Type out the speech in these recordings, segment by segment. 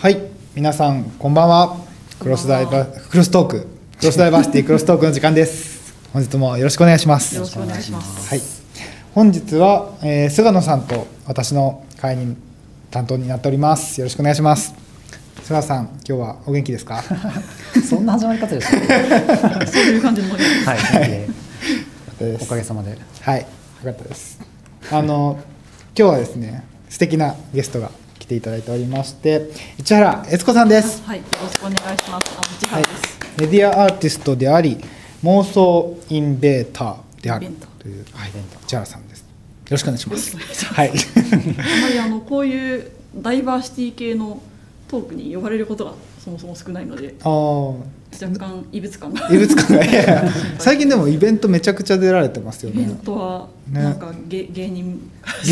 はい、皆さんこんばんは。クロスダイバーシティクロストークの時間です。本日もよろしくお願いします。 よろしくお願いします。 はい、本日は、菅野さんと私の会に担当になっております。よろしくお願いします。菅野さん、今日はお元気ですか？ そんな始まり方ですか？ そういう感じのはい、 おかげさまで。 はい、よかったです。今日はですね、素敵なゲストが来ていただいておりまして、市原悦子さんです。 はい、よろしくお願いします。市原です。 メディアアーティストであり、妄想インベーターであるという、はい、市原さんです。よろしくお願いします。はい。 あまりこういうダイバーシティ系のトークに呼ばれることがそもそも少ないので、若干異物感が。 いや最近でもイベントめちゃくちゃ出られてますよね。 イベントはなんか、芸人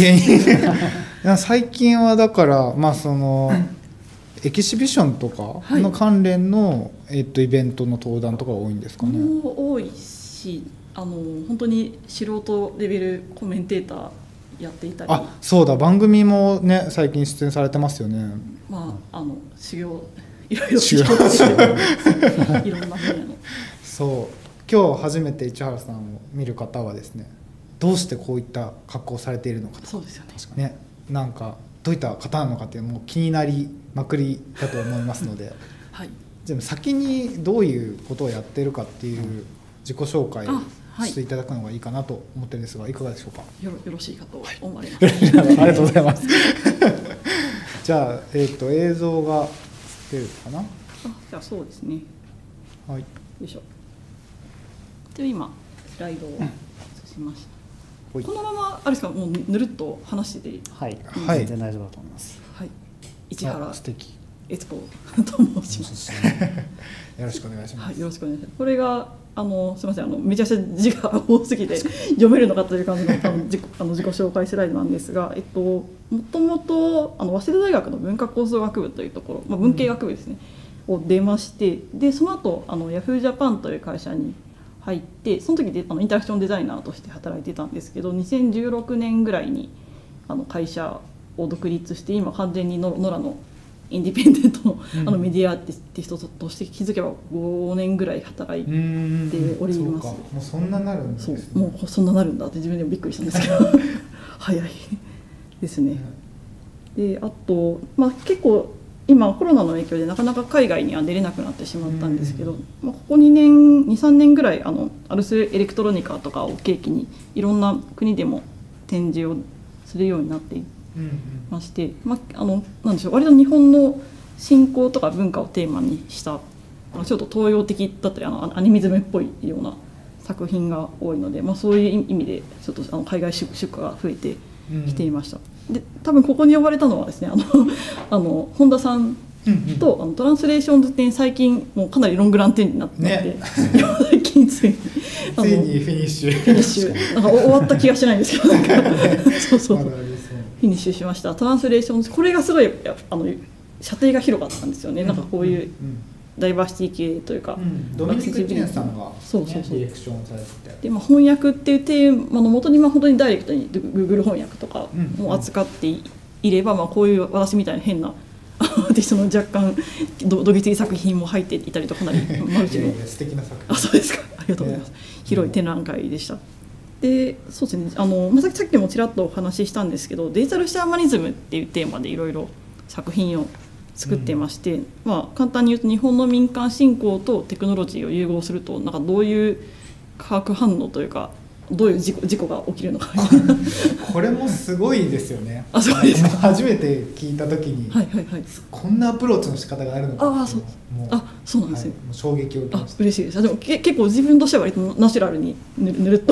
最近はだからまあそのエキシビションとかの関連の、イベントの登壇とか多いんですかね。 もう多いし、本当に素人レベルコメンテーターやっていたり、 そうだ、番組もね最近出演されてますよね。 まあ修行いろいろいろんな分野の。 そう、今日初めて市原さんを見る方はですね、どうしてこういった格好をされているのかと。 そうですよね。なんかどういった方なのかっていうのも気になりまくりだと思いますので、 はい、 じゃあ先にどういうことをやっているかっていう自己紹介をしていただくのがいいかなと思ってるんですが、いかがでしょうか。 よろしいかと思われます。 ありがとうございます。じゃあ、映像が出るかな。 じゃあそうですね。 はい。 よいしょ。で今スライドを映しました。このままあれですか、もうぬるっと話してて。 はい、全然大丈夫だと思います。 はい。市原素敵悦子と申します。 よろしくお願いします。 はい、よろしくお願いします。これがすみません、めちゃくちゃ字が多すぎて読めるのかという感じの自己紹介スライドなんですが、もともと早稲田大学の文化構造学部というところ、文系学部ですね、を出まして、でその後ヤフージャパンという会社に入って、その時でインタラクションデザイナーとして働いてたんですけど、2016年ぐらいに会社を独立して、今完全に野良のインディペンデントのメディアアーティストとして気づけば5年ぐらい働いております。 もうそんななるんですね。 もうそんななるんだって自分でもびっくりしたんですけど早いですね。であと、結構今コロナの影響でなかなか海外には出れなくなってしまったんですけど、ここ2、3年ぐらいアルスエレクトロニカとかを契機にいろんな国でも展示をするようになっていまして、なんでしょう、割と日本の信仰とか文化をテーマにしたちょっと東洋的だったりアニミズムっぽいような作品が多いので、そういう意味でちょっと海外出荷が増えてきていました。で多分ここに呼ばれたのはですね、本田さんとトランスレーションズ展、最近もうかなりロングラン展になっていて、最近ついにフィニッシュなんか終わった気がしないんですけどそうフィニッシュしました。トランスレーションズ、これがすごい射程が広かったんですよね。なんかこういうダイバーシティ系というか、 ドミニク・チェンさんがディレクションされてて、 で翻訳っていうテーマの元に本当にダイレクトに Google 翻訳とかも扱っていれば、こういう私みたいな変なアーティストの若干どぎつい作品も入っていたりと、かなりマルチの素敵な作品。 そうですか、ありがとうございます。広い展覧会でした。でそうですね、さっきもちらっとお話ししたんですけど、デジタルシャーマニズムっていうテーマでいろいろ作品を作ってまして、簡単に言うと日本の民間信仰とテクノロジーを融合すると、なんかどういう化学反応というか、どういう事故が起きるのかこれもすごいですよね。 そうですか。 初めて聞いた時に、こんなアプローチの仕方があるのかっていうそうなんですよ。 衝撃を受けました。 嬉しいです。でも結構自分としては割とナチュラルにぬるっと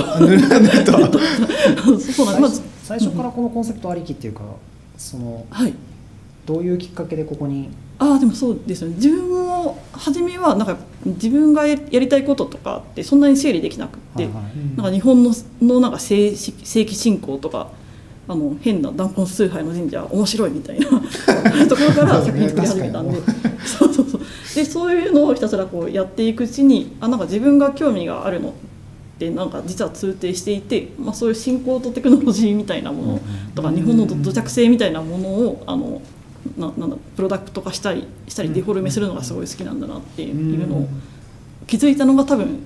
最初からこのコンセプトありきっていうか、どういうきっかけでここに。 でもそうですよね。自分も初めはなんか自分がやりたいこととかってそんなに整理できなくって、なんか日本のなんか正規信仰とか変な断根崇拝の神社面白いみたいなところから作品作り始めたんでそういうのをひたすらこうやっていくうちに、なんか自分が興味があるのってなんか実は通底していて、そういう信仰とテクノロジーみたいなものとか、日本の土着性みたいなものをなんだプロダクト化したりデフォルメするのがすごい好きなんだなっていうのを気づいたのが多分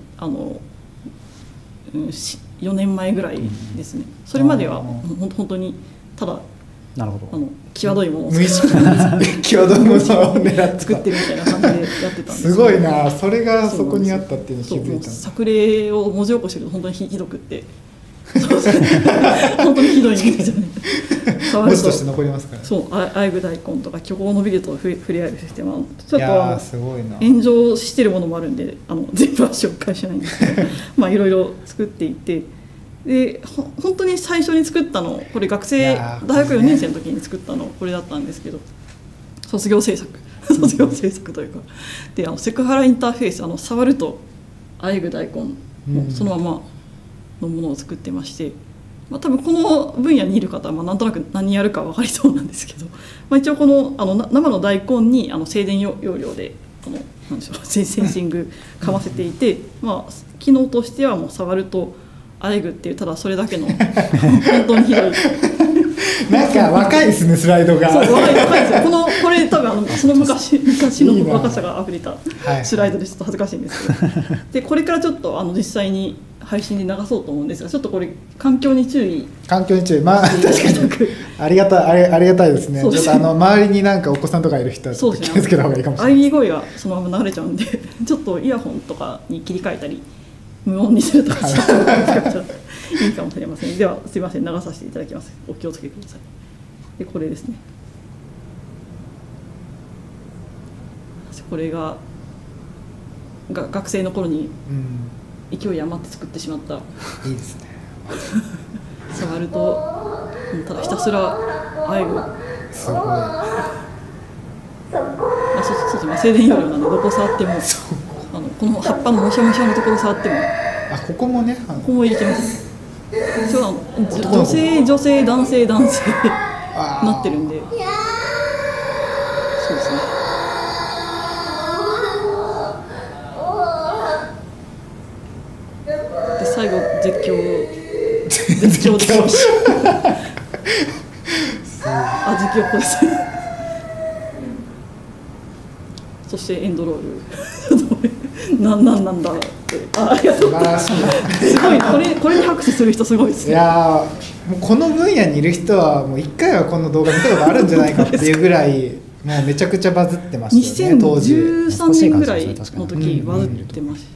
4年前ぐらいですね。それまでは本当にただなるほど際どいものを無意識に際どいものを狙って作ってるみたいな感じでやってたんですすごいな、それがそこにあったっていうのに気づいたんだ。 作例を文字起こしすると本当にひどくって本当にひどいんですよね。 文字として残りますから、ね、 そうアイグ大根とか虚構のビルと触れ合えるシステムはちょっとすごいな、 炎上してるものもあるんで全部は紹介しないんですけどまあいろいろ作っていて、で本当に最初に作ったのこれ大学4年生の時に作ったのこれだったんですけど、卒業制作というかでセクハラインターフェース触るとアイグ大根もそのままのものを作ってまして、まあ、多分この分野にいる方はなんとなく何やるか分かりそうなんですけど、まあ、一応この生の大根に静電容量でなんでしょうセンシングかませていて、まあ、機能としてはもう触るとアイグっていうただそれだけの本当にひどいなんか若いですねスライドが。 そう若いですよ。これ多分その昔の若さがあふれたスライドでちょっと恥ずかしいんですけど、でこれからちょっと実際に配信で流そうと思うんですが、ちょっとこれ環境に注意、 まあ確かにありがたいですね。ちょっと周りになんかお子さんとかいる人はちょっと気をつけた方がいいかもしれない。 喘ぎ声がそのまま流れちゃうんでちょっとイヤホンとかに切り替えたり無音にするとかいいかもしれません。ではすいません、流させていただきます。お気をつけください。でこれですね、これが学生の頃に勢い余って作ってしまった、 いいですね触るとただひたすらアイグ、 すごいそうですね、静電容量なんでどこ触ってもこの葉っぱのもしゃもしゃのところ触ってもここもねここもいけますね。女性男性なってるんで、そうですね。で最後絶叫絶叫っぽいですそしてエンドロールなんだってありがとうございますすごいこれに拍手する人すごいですね。 いやもうこの分野にいる人はもう1回はこの動画見たことあるんじゃないかっていうぐらいもうめちゃくちゃバズってましたよね当時。 2013年ぐらいの時バズってました、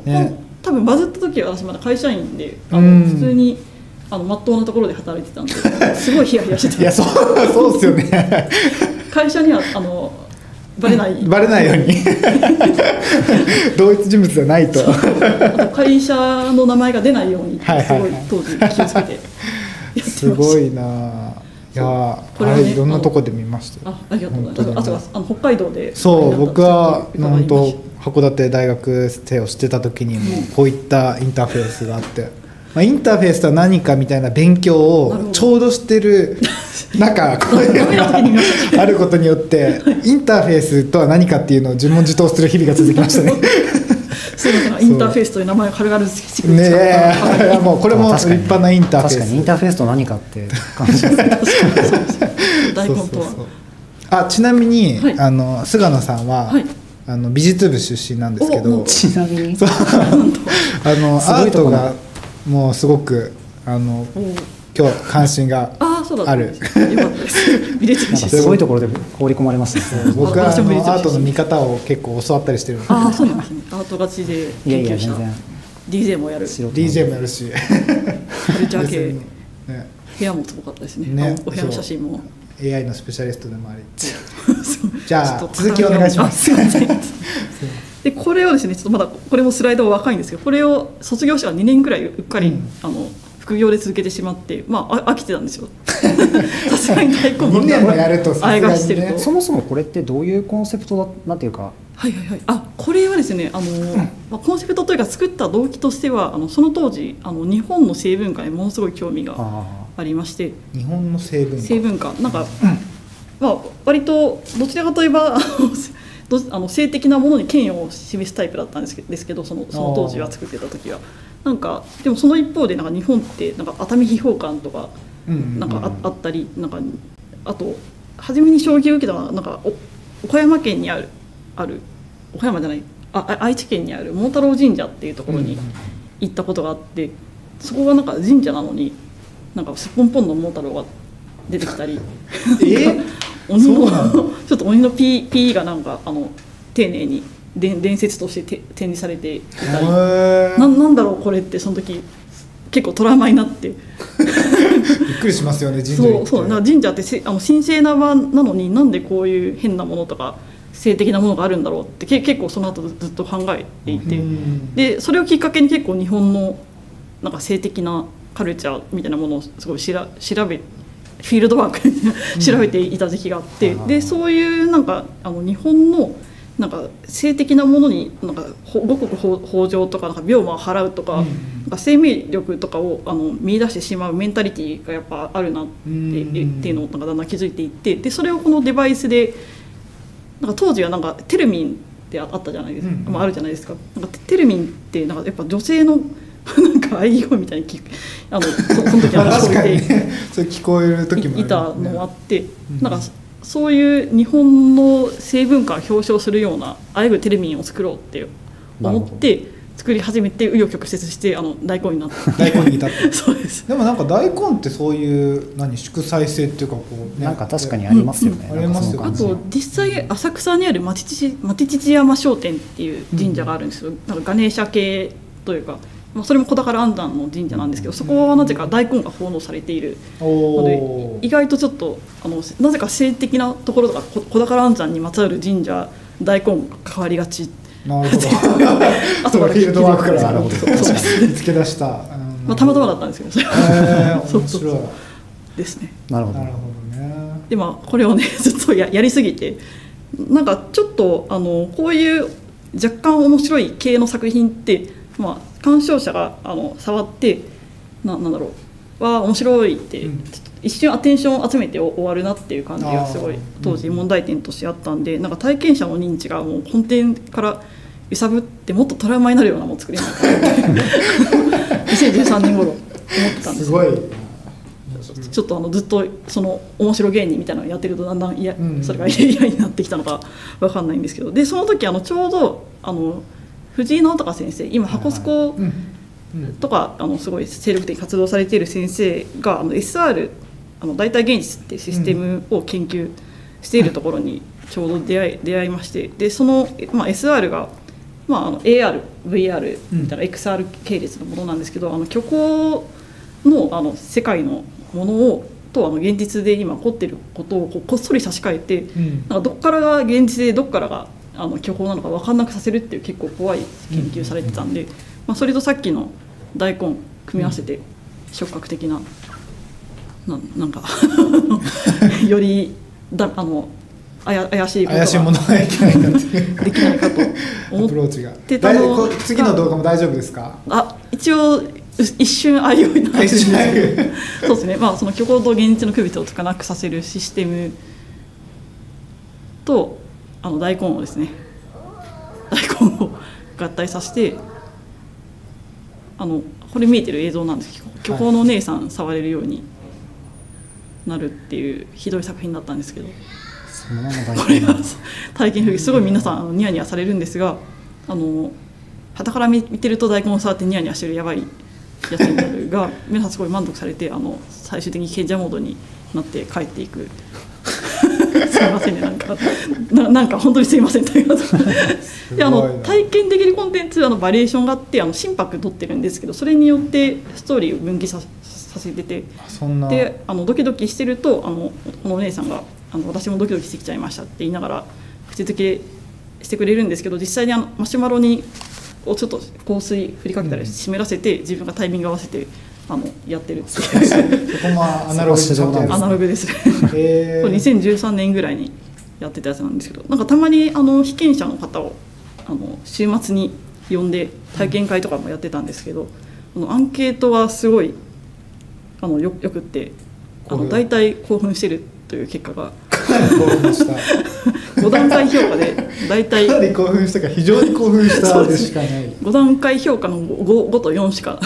ね、多分バズった時は私まだ会社員で普通にまっとうなところで働いてたんですごいヒヤヒヤしてた。 いやそうですよね会社にはバレないように同一人物じゃないとあと会社の名前が出ないようにすごい当時気をつけてやってました。 すごいな。いやこれ、ね、いろんなとこで見ましたよ。 ありがとうございます。あと北海道でそう僕は本当函館大学生をしてた時にもこういったインターフェースがあって、インターフェースとは何かみたいな勉強をちょうどしてる中こういうのがあることによってインターフェースとは何かっていうのを自問自答する日々が続きましたねすいません、インターフェースという名前を軽々つけてねえもうこれも立派なインターフェース。 確かにインターフェースと何かって感じですね大根とはちなみに、菅野さんは、美術部出身なんですけど、 ちなみにそうアートがもうすごく今日関心がある。 すごいところで放り込まれますね。 僕はアートの見方を結構教わったりしてるので。 ああそうなんですね。アートガチで研究者。DJ もやる。 DJ もやるし。 カルチャー系。部屋もすごかったですね。お部屋の写真も。 AI のスペシャリストでもあり。じゃあ続きお願いします。 でこれをですねちょっとまだこれもスライドは若いんですけど、これを卒業者が2年ぐらいうっかり副業で続けてしまって、飽きてたんですよさすがに大根 2年もやるとあえがしてると。 そもそもこれってどういうコンセプトなんていうか。 これはですねコンセプトというか作った動機としてはその当時日本の成文化にものすごい興味がありまして。 日本の成文化なんか、割とどちらかといえば性的なものに嫌悪を示すタイプだったんですけどその当時は作ってた時はなんかでもその一方でなんか日本ってなんか熱海秘宝館とかなんかあったりなんかあと初めに衝撃を受けたのはなんか岡山県にある岡山じゃない愛知県にある桃太郎神社っていうところに行ったことがあって、そこがなんか神社なのになんかすっぽんぽんの桃太郎が出てきたり鬼のちょっと鬼の P がなんか丁寧に伝説として展示されていたり、なんだろうこれってその時結構トラウマになってびっくりしますよね。神社行ってそうなんか神社って神聖な場なのになんでこういう変なものとか性的なものがあるんだろうって結構その後ずっと考えていて、でそれをきっかけに結構日本のなんか性的なカルチャーみたいなものをすごい調べフィールドワーク調べていた時期があって、でそういうなんか日本のなんか性的なものになんか五穀豊穣とか、 なんか病魔を払うとか、なんか生命力とかを見出してしまうメンタリティがやっぱあるなっていうのをなんかだんだん気づいていって、でそれをこのデバイスでなんか当時はなんかテルミンってあったじゃないですか、あるじゃないですか。なんかテルミンってなんかやっぱ女性のなんか愛用みたいにその時確かにそれ聞こえる時もいたのもあって、なんかそういう日本の性文化を表彰するようなあらゆるテレビを作ろうって思って作り始めて紆余曲折して大根になった大根に至ったそうです。 でもなんか大根ってそういう祝祭性っていうかこう、ね、 なんか確かにありますよね、 ありますよね。 あと実際浅草にある町父山商店っていう神社があるんですけど、なんかガネーシャ系というか、それも小宝安山の神社なんですけど、そこはなぜか大根が奉納されているので、意外とちょっとなぜか性的なところとか小宝安山にまつわる神社大根が変わりがち。 なるほど後からフィールドワークから見つけ出した、 たまたまだったんですけど、それ面白いですね。 なるほどね。 でこれをねずっとやりすぎて、なんかちょっとこういう若干面白い系の作品って、鑑賞者が触ってなんだろう面白いって、ちょっと一瞬アテンションを集めて終わるなっていう感じがすごい当時問題点としてあったんで、なんか体験者の認知がもう根底から揺さぶってもっとトラウマになるようなものを作りなきゃって2013年頃思ってたんです。 すごいちょっとずっとその面白芸人みたいなのをやってるとだんだんそれが嫌になってきたのか分かんないんですけど、でその時ちょうど藤井直隆先生、今ハコスコとかすごい精力的に活動されている先生がSR 代替現実っていうシステムを研究しているところにちょうど出会いまして、でその、SR が、AR、VR みたいな XR 系列のものなんですけど、虚構の世界のものをと現実で今起こっていることをこっそり差し替えて、なんかどっからが現実でどっからが虚構なのか分かんなくさせるっていう結構怖い研究されてたんで、それとさっきの大根組み合わせて触覚的ななんかより怪しいことがものがいけないかできないかと思ってたの次の動画も大丈夫ですか？ 一応一瞬ああいうようになってるんですけどそうですね、その虚構と現実の区別をつかなくさせるシステムと大根をですね大根を合体させてこれ見えてる映像なんですけど、虚構のお姉さん触れるようになるっていうひどい作品だったんですけど、 そのままこれが体験風すごい皆さんニヤニヤされるんですが、傍から見てると大根を触ってニヤニヤしてるやばいやつになるが皆さんすごい満足されて最終的に賢者モードになって帰っていくすいませんね、なんか本当にすいませんということで体験できるコンテンツバリエーションがあって心拍取ってるんですけど、それによってストーリーを分岐させてて、でドキドキしてるとこのお姉さんが私もドキドキしてきちゃいましたって言いながら口づけしてくれるんですけど、実際にマシュマロにちょっと香水振りかけたり湿らせて自分がタイミング合わせてやってるっていうそこもアナログですね。 アナログですねこれ2013年ぐらいにやってたやつなんですけど、なんかたまに被験者の方を週末に呼んで体験会とかもやってたんですけど、アンケートはすごいよくって大体興奮してるという結果が興奮した 5段階評価で大体かなり興奮したか非常に興奮したでしかない 5段階評価の 5と4しか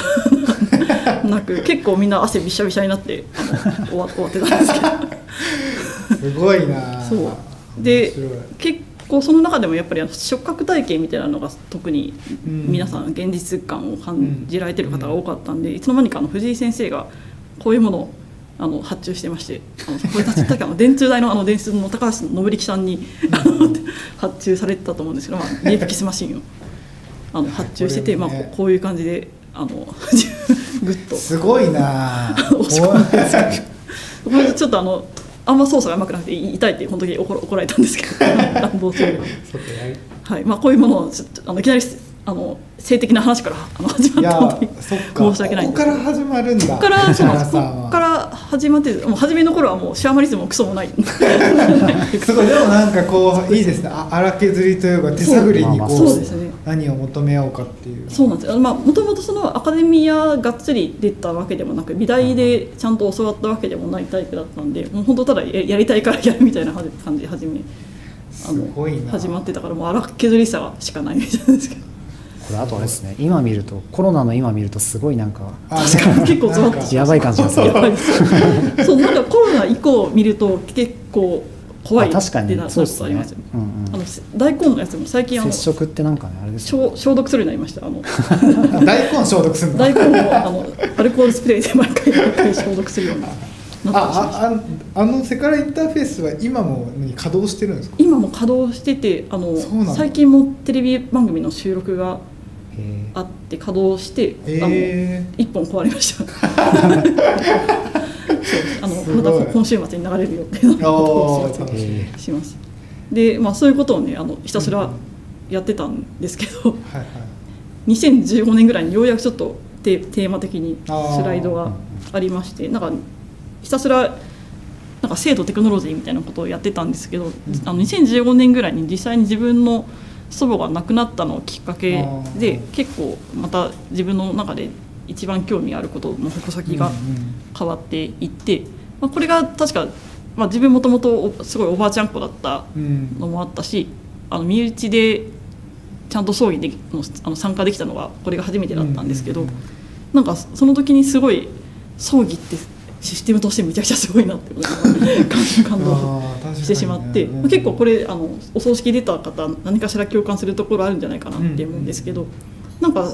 なく結構みんな汗びしゃびしゃになって終わってたんですけどすごいな。 そうで結構その中でもやっぱり触覚体験みたいなのが特に皆さん現実感を感じられてる方が多かったんで、いつの間にか藤井先生がこういうものを発注してまして、これ確か電通大の電通の高橋信力さんに発注されてたと思うんですけど、リエプキスマシンを発注してて、こういう感じでグッとすごいな。 押し込んでこれちょっとあんま操作がうまくなくて痛いって本当に怒られたんですけど乱暴するよはい、こういうものをちょっといきなり性的な話から始まったので申し訳ないんですけど、 ここから始まるんだ。 ここから始まってもう初めの頃はもうシュアマリズムもクソもないすごい。でもなんかこういいですね。荒削りというか手探りにこう何を求めようかっていう。 そうなんですよ。もともとそのアカデミアがっつり出たわけでもなく、美大でちゃんと教わったわけでもないタイプだったんで、もう本当ただやりたいからやるみたいな感じで始まってたから、もう荒削りさしかないみたいなんですけど。 これあとあれですね、今見るとコロナの今見るとすごいなんか結構詰まってやばい感じがする。 そうなんかコロナ以降見ると結構怖いってなったことありますよ。大根のやつも最近接触ってなんかねあれですね、消毒するようになりました。 大根消毒するの？ 大根をアルコールスプレーで毎回消毒するようになってセカラインターフェースは今も稼働してるんですか？ 今も稼働してて、最近もテレビ番組の収録があって稼働して、1本壊れましたまた今週末に流れる予定なのでします。で、そういうことをねひたすらやってたんですけど、2015年ぐらいにようやくちょっとテーマ的にスライドがありまして、なんかひたすらなんか制度テクノロジーみたいなことをやってたんですけど、2015年ぐらいに実際に自分の祖母が亡くなったのをきっかけで結構また自分の中で一番興味あることの矛先が変わっていって、これが確か、自分もともとすごいおばあちゃん子だったのもあったし、身内でちゃんと葬儀で参加できたのがこれが初めてだったんですけど、なんかその時にすごい葬儀ってシステムとしてめちゃくちゃすごいなって感動してしまって、結構これお葬式出た方何かしら共感するところあるんじゃないかなって思うんですけど、なんか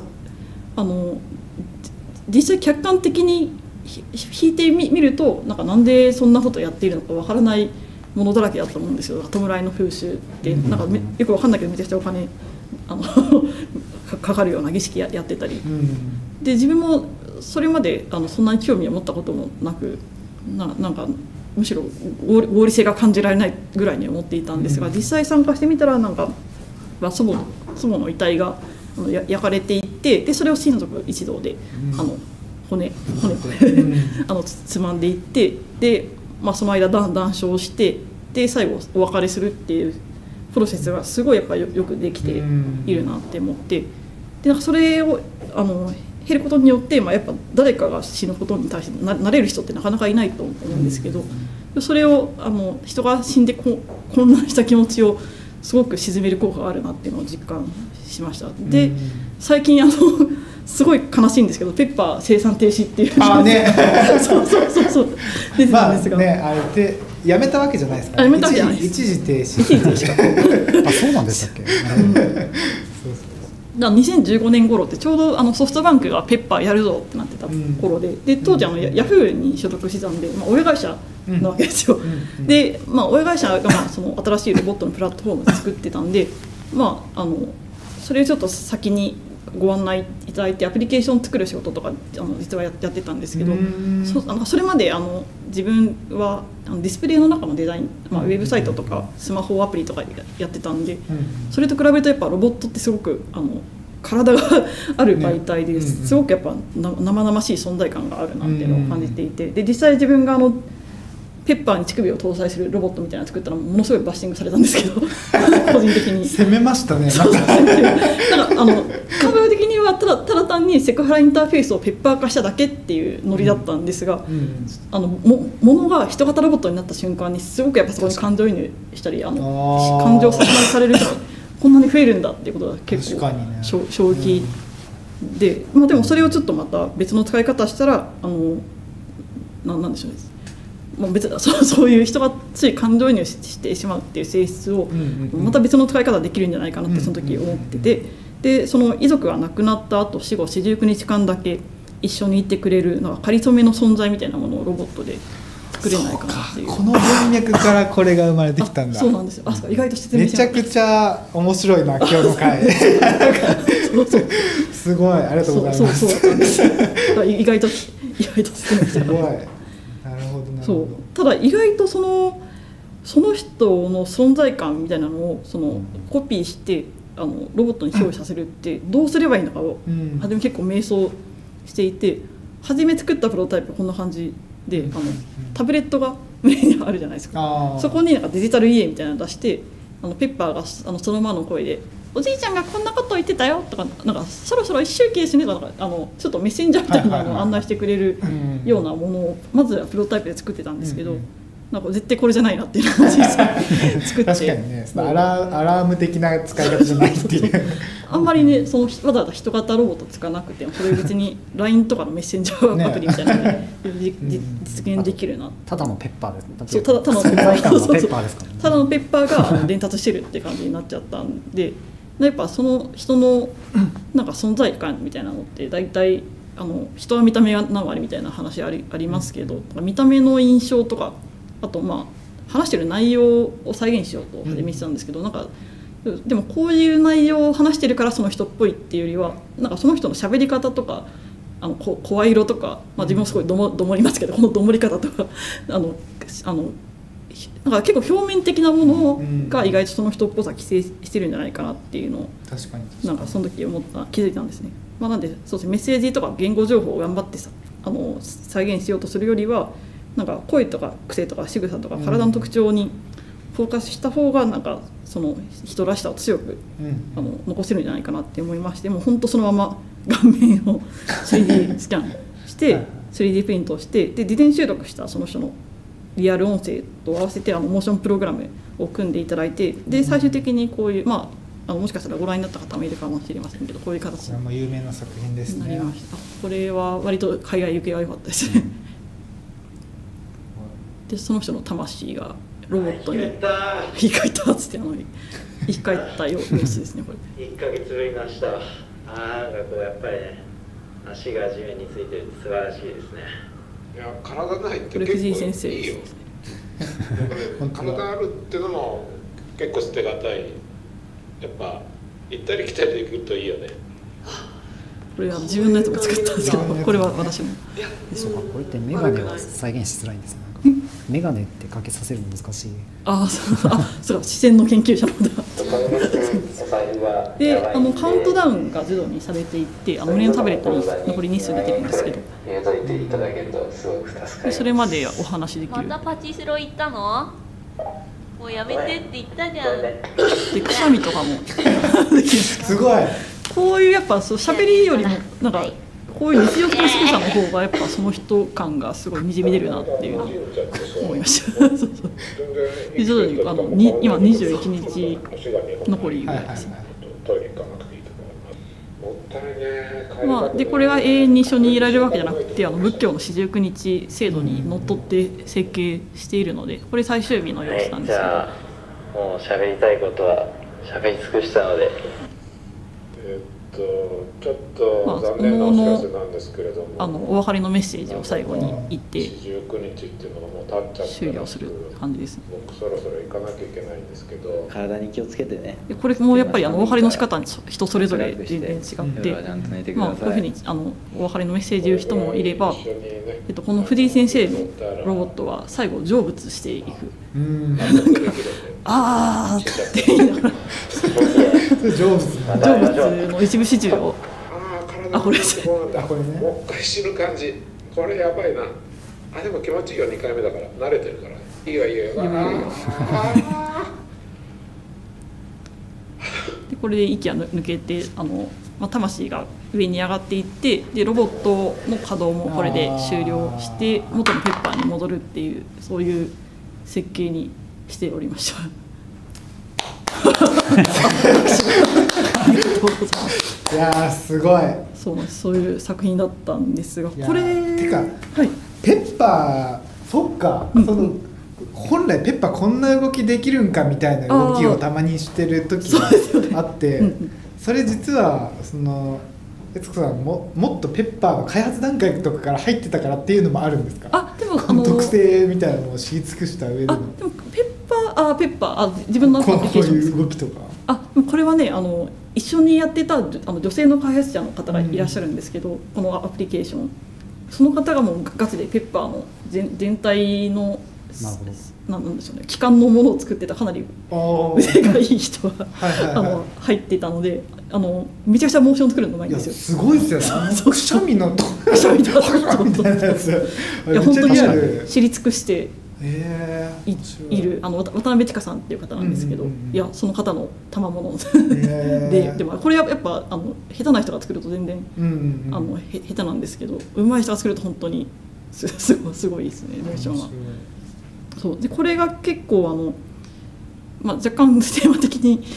実際客観的に引いてみるとなんでそんなことやっているのかわからないものだらけだと思うんですよ。弔いの風習ってなんかよくわかんないけどめちゃくちゃお金かかるような儀式やってたり、で自分もそれまでそんなに興味を持ったこともなく、なんかむしろ合理性が感じられないぐらいに思っていたんですが、実際参加してみたらなんか祖母の遺体が焼かれていって、でそれを親族一同で骨つまんでいって、で、その間談笑して、で最後お別れするっていうプロセスがすごいやっぱりよくできているなって思って、でなんかそれを減ることによって、やっぱ誰かが死ぬことに対してなれる人ってなかなかいないと思うんですけど、それを人が死んで混乱した気持ちをすごく鎮める効果があるなっていうのを実感しました。で最近すごい悲しいんですけど、ペッパー生産停止っていうそう出てたんですが、 あれってやめたわけじゃないですか、 やめたわけじゃないです。 一時停止そうなんでしたっけ 2015年頃ってちょうどソフトバンクがペッパーやるぞってなってた頃で、当時ヤフーに所属してたんで、親会社なわけですよ。で、親会社がその新しいロボットのプラットフォームを作ってたんで、それをちょっと先にご案内いただいてアプリケーションを作る仕事とか実はやってたんですけど、それまで自分はディスプレイの中のデザイン、ウェブサイトとかスマホアプリとかやってたんで、それと比べるとやっぱロボットってすごく体がある媒体ですごくやっぱ生々しい存在感があるなっていうのを感じていて、で実際自分がペッパーに乳首を搭載するロボットみたいなのを作ったらものすごいバッシングされたんですけど個人的に攻めましたね。 感覚的にはただ単にセクハラインターフェースをペッパー化しただけっていうノリだったんですが、物が人型ロボットになった瞬間にすごくやっぱそこに感情移入したり感情差しされる人がこんなに増えるんだっていうことが結構衝撃で、でもそれをちょっとまた別の使い方したらなんでしょうね、 まあ、別にそういう人がつい感情移入してしまうっていう性質をまた別の使い方できるんじゃないかなってその時思ってて、でその遺族が亡くなった後死後49日間だけ一緒にいてくれるなんか仮初めの存在みたいなものをロボットで作れないかなっていう。 この文脈からこれが生まれてきたんだ。 そうなんですよ。意外と説明めちゃくちゃ面白いな今日の回すごいありがとうございます。 意外と説明してすごい。なるほどなるほど。 ただ意外とその人の存在感みたいなのをコピーしてロボットに表示させるってどうすればいいのかを初め結構迷走していて、初め作ったプロトタイプこんな感じでタブレットが上にあるじゃないですか。そこになんかデジタル家みたいなの出してペッパーがそのままの声で「おじいちゃんがこんなこと言ってたよ」とか「なんかそろそろ一周期ですね」とかちょっとメッセンジャーみたいなのを案内してくれるようなものをまずはプロトタイプで作ってたんですけど、なんか絶対これじゃないなっていうのを実際作って確かにねアラーム的な使い方じゃないっていうあんまりねわざわざ人型ロボット使わなくてもそれ別に LINE とかのメッセンジャーアプリみたいなので実現できるな。 ただのペッパーです。 そうただのペッパーですからね。ただのペッパーが伝達してるって感じになっちゃったんで、やっぱその人のなんか存在感みたいなのって大体人は見た目が何割みたいな話ありますけど、見た目の印象とかあと話してる内容を再現しようと始めてたんですけど、なんかでもこういう内容を話してるからその人っぽいっていうよりはなんかその人の喋り方とか声色とか、自分もすごいどもりますけどこのどもり方とかなんか結構表面的なものが意外とその人っぽさ規制してるんじゃないかなっていうのをなんかその時気づいたんですね。なんでそうですね、メッセージとか言語情報を頑張って再現しようとするよりはなんか声とか癖とか仕草とか体の特徴にフォーカスした方がなんかその人らしさを強く残せるんじゃないかなって思いまして、もう本当そのまま顔面を 3D スキャンして 3D プリントをしてで事前収録したその人のリアル音声と合わせてモーションプログラムを組んでいただいて、で最終的にこういうもしかしたらご覧になった方もいるかもしれませんけどこういう形になりました。 有名な作品ですね。 これは割と海外受けが良かったですねでその人の魂がロボットに生き返ったっつって生き返った様子ですねこれ。 1ヶ月ぶりの明日はなんかこうやっぱりね足が地面についてる素晴らしいですね。 いや体ないってこれ藤井先生いいよ体あるっていうのも結構捨てがたい。やっぱ行ったり来たりできるといいよね。 これは自分のやつも作ったんですけどこれは私も。 そうか、これってメガネは再現しづらいんですね。メガネってかけさせるの難しい。 そう視線の研究者のだでカウントダウンが自動にされていって胸のタブレットに残り日数出てるんですけど、それまでお話できる。 またパチスロ行ったの？もうやめてって言ったじゃん。 でくしゃみとかもすごいこういうやっぱ喋りよりもなんかこういう日常的な仕草の方がやっぱその人感がすごいにじみ出るなっていうのを思いましたそうで徐々に今21日残りぐらいですね。でこれが永遠に一緒にいられるわけじゃなくて仏教の四十九日制度にのっとって設計しているのでこれ最終日の様子なんですけど、 じゃあもう喋りたいことは喋り尽くしたのでちょっと残念なお知らせなんですけれども、 お別れのメッセージを最後に言って 19日っていうのがもう経っちゃって終了する感じですね。 僕そろそろ行かなきゃいけないんですけど、 体に気をつけてね。 これもやっぱりお別れの仕方に人それぞれ全然違って、こういうふうにお別れのメッセージ言う人もいれば、この藤井先生のロボットは最後成仏していく。あーって言いながら成仏の一部始終をこれですもう一回死ぬ感じ、これやばいな。でも気持ちいいよ、2回目だから慣れてるからいいよいいよ。 でこれで息が抜けて魂が上に上がっていってでロボットの稼働もこれで終了して元のペッパーに戻るっていうそういう設計にしておりましたいやすごいそういう作品だったんですが、これてか、ペッパーそっか、その本来ペッパーこんな動きできるんかみたいな動きをたまにしてる時があって、それ実はその悦子さんもっとペッパーの開発段階とかから入ってたからっていうのもあるんですか？ でもこの特性みたいなのを知り尽くした上での。 でもペッパー自分のアプリケーションですか？ こういう動きとか。 これはね一緒にやってた女性の開発者の方がいらっしゃるんですけど、このアプリケーションその方がもうガチでペッパーの全体のなんでしょうね、機関のものを作ってたかなり腕がいい人が入ってたのでめちゃくちゃモーション作るのうまいんですよ。 すごいですよね。くしゃみのとくしゃみとかみたいなやつ。 いや本当に知り尽くしている渡辺千佳さんっていう方なんですけど、いやその方の賜物でもこれはやっぱ下手な人が作ると全然下手なんですけど、上手い人が作ると本当にすごいですね、モーションは。そうでこれが結構若干テーマ的に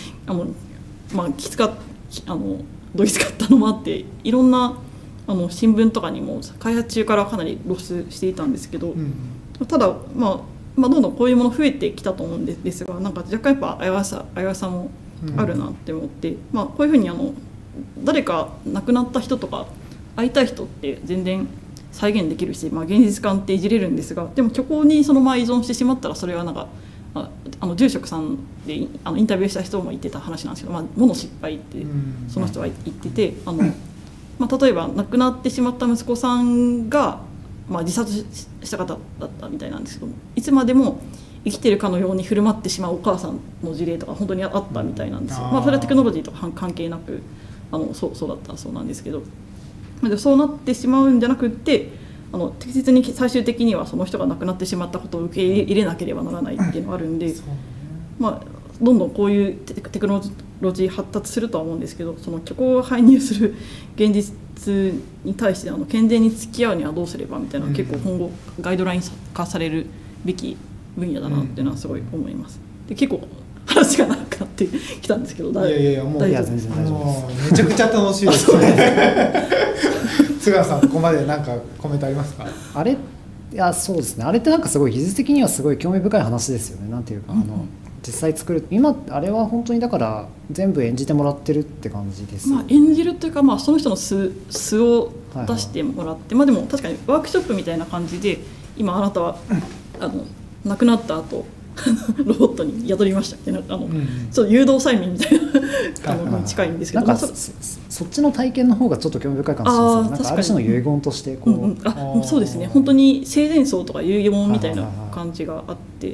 どぎつかったのもあって、いろんな新聞とかにも開発中からかなり露出していたんですけど、ただどんどんこういうもの増えてきたと思うんですが、なんか若干やっぱ危うさもあるなって思って、こういうふうに誰か亡くなった人とか会いたい人って全然再現できるし、現実感っていじれるんですが、でも虚構にその依存してしまったらそれはなんか住職さんでインタビューした人も言ってた話なんですけど、もの失敗ってその人は言ってて、例えば亡くなってしまった息子さんが、自殺した方だったみたいなんですけど、いつまでも生きてるかのように振る舞ってしまうお母さんの事例とか本当にあったみたいなんですよ。それはテクノロジーとか関係なくそうだったそうなんですけど、そうなってしまうんじゃなくって適切に最終的にはその人が亡くなってしまったことを受け入れなければならないっていうのがあるんで、どんどんこういうテクノロジー発達するとは思うんですけど、その虚構を介入する現実に対して健全に付き合うにはどうすればみたいなのは結構今後ガイドライン化されるべき分野だなっていうのはすごい思います。で結構話が長くなってきたんですけど、 もう全然大丈夫です。めちゃくちゃ楽しいです菅原さん、ここまで何かコメントありますか？ そうですね、あれってなんかすごい技術的にはすごい興味深い話ですよね。なんていうか実際作る今あれは本当にだから全部演じてもらってるって感じです、 演じるというか、その人の素を出してもらって、でも確かにワークショップみたいな感じで、今あなたは亡くなった後ロボットに宿りましたみたいなちょっと誘導催眠みたいなに近いんですけど、 なんかそっちの体験の方がちょっと興味深いかもしれないです。なんかある種の遺言としてそうですね、本当に生前葬とか遺言みたいな感じがあって、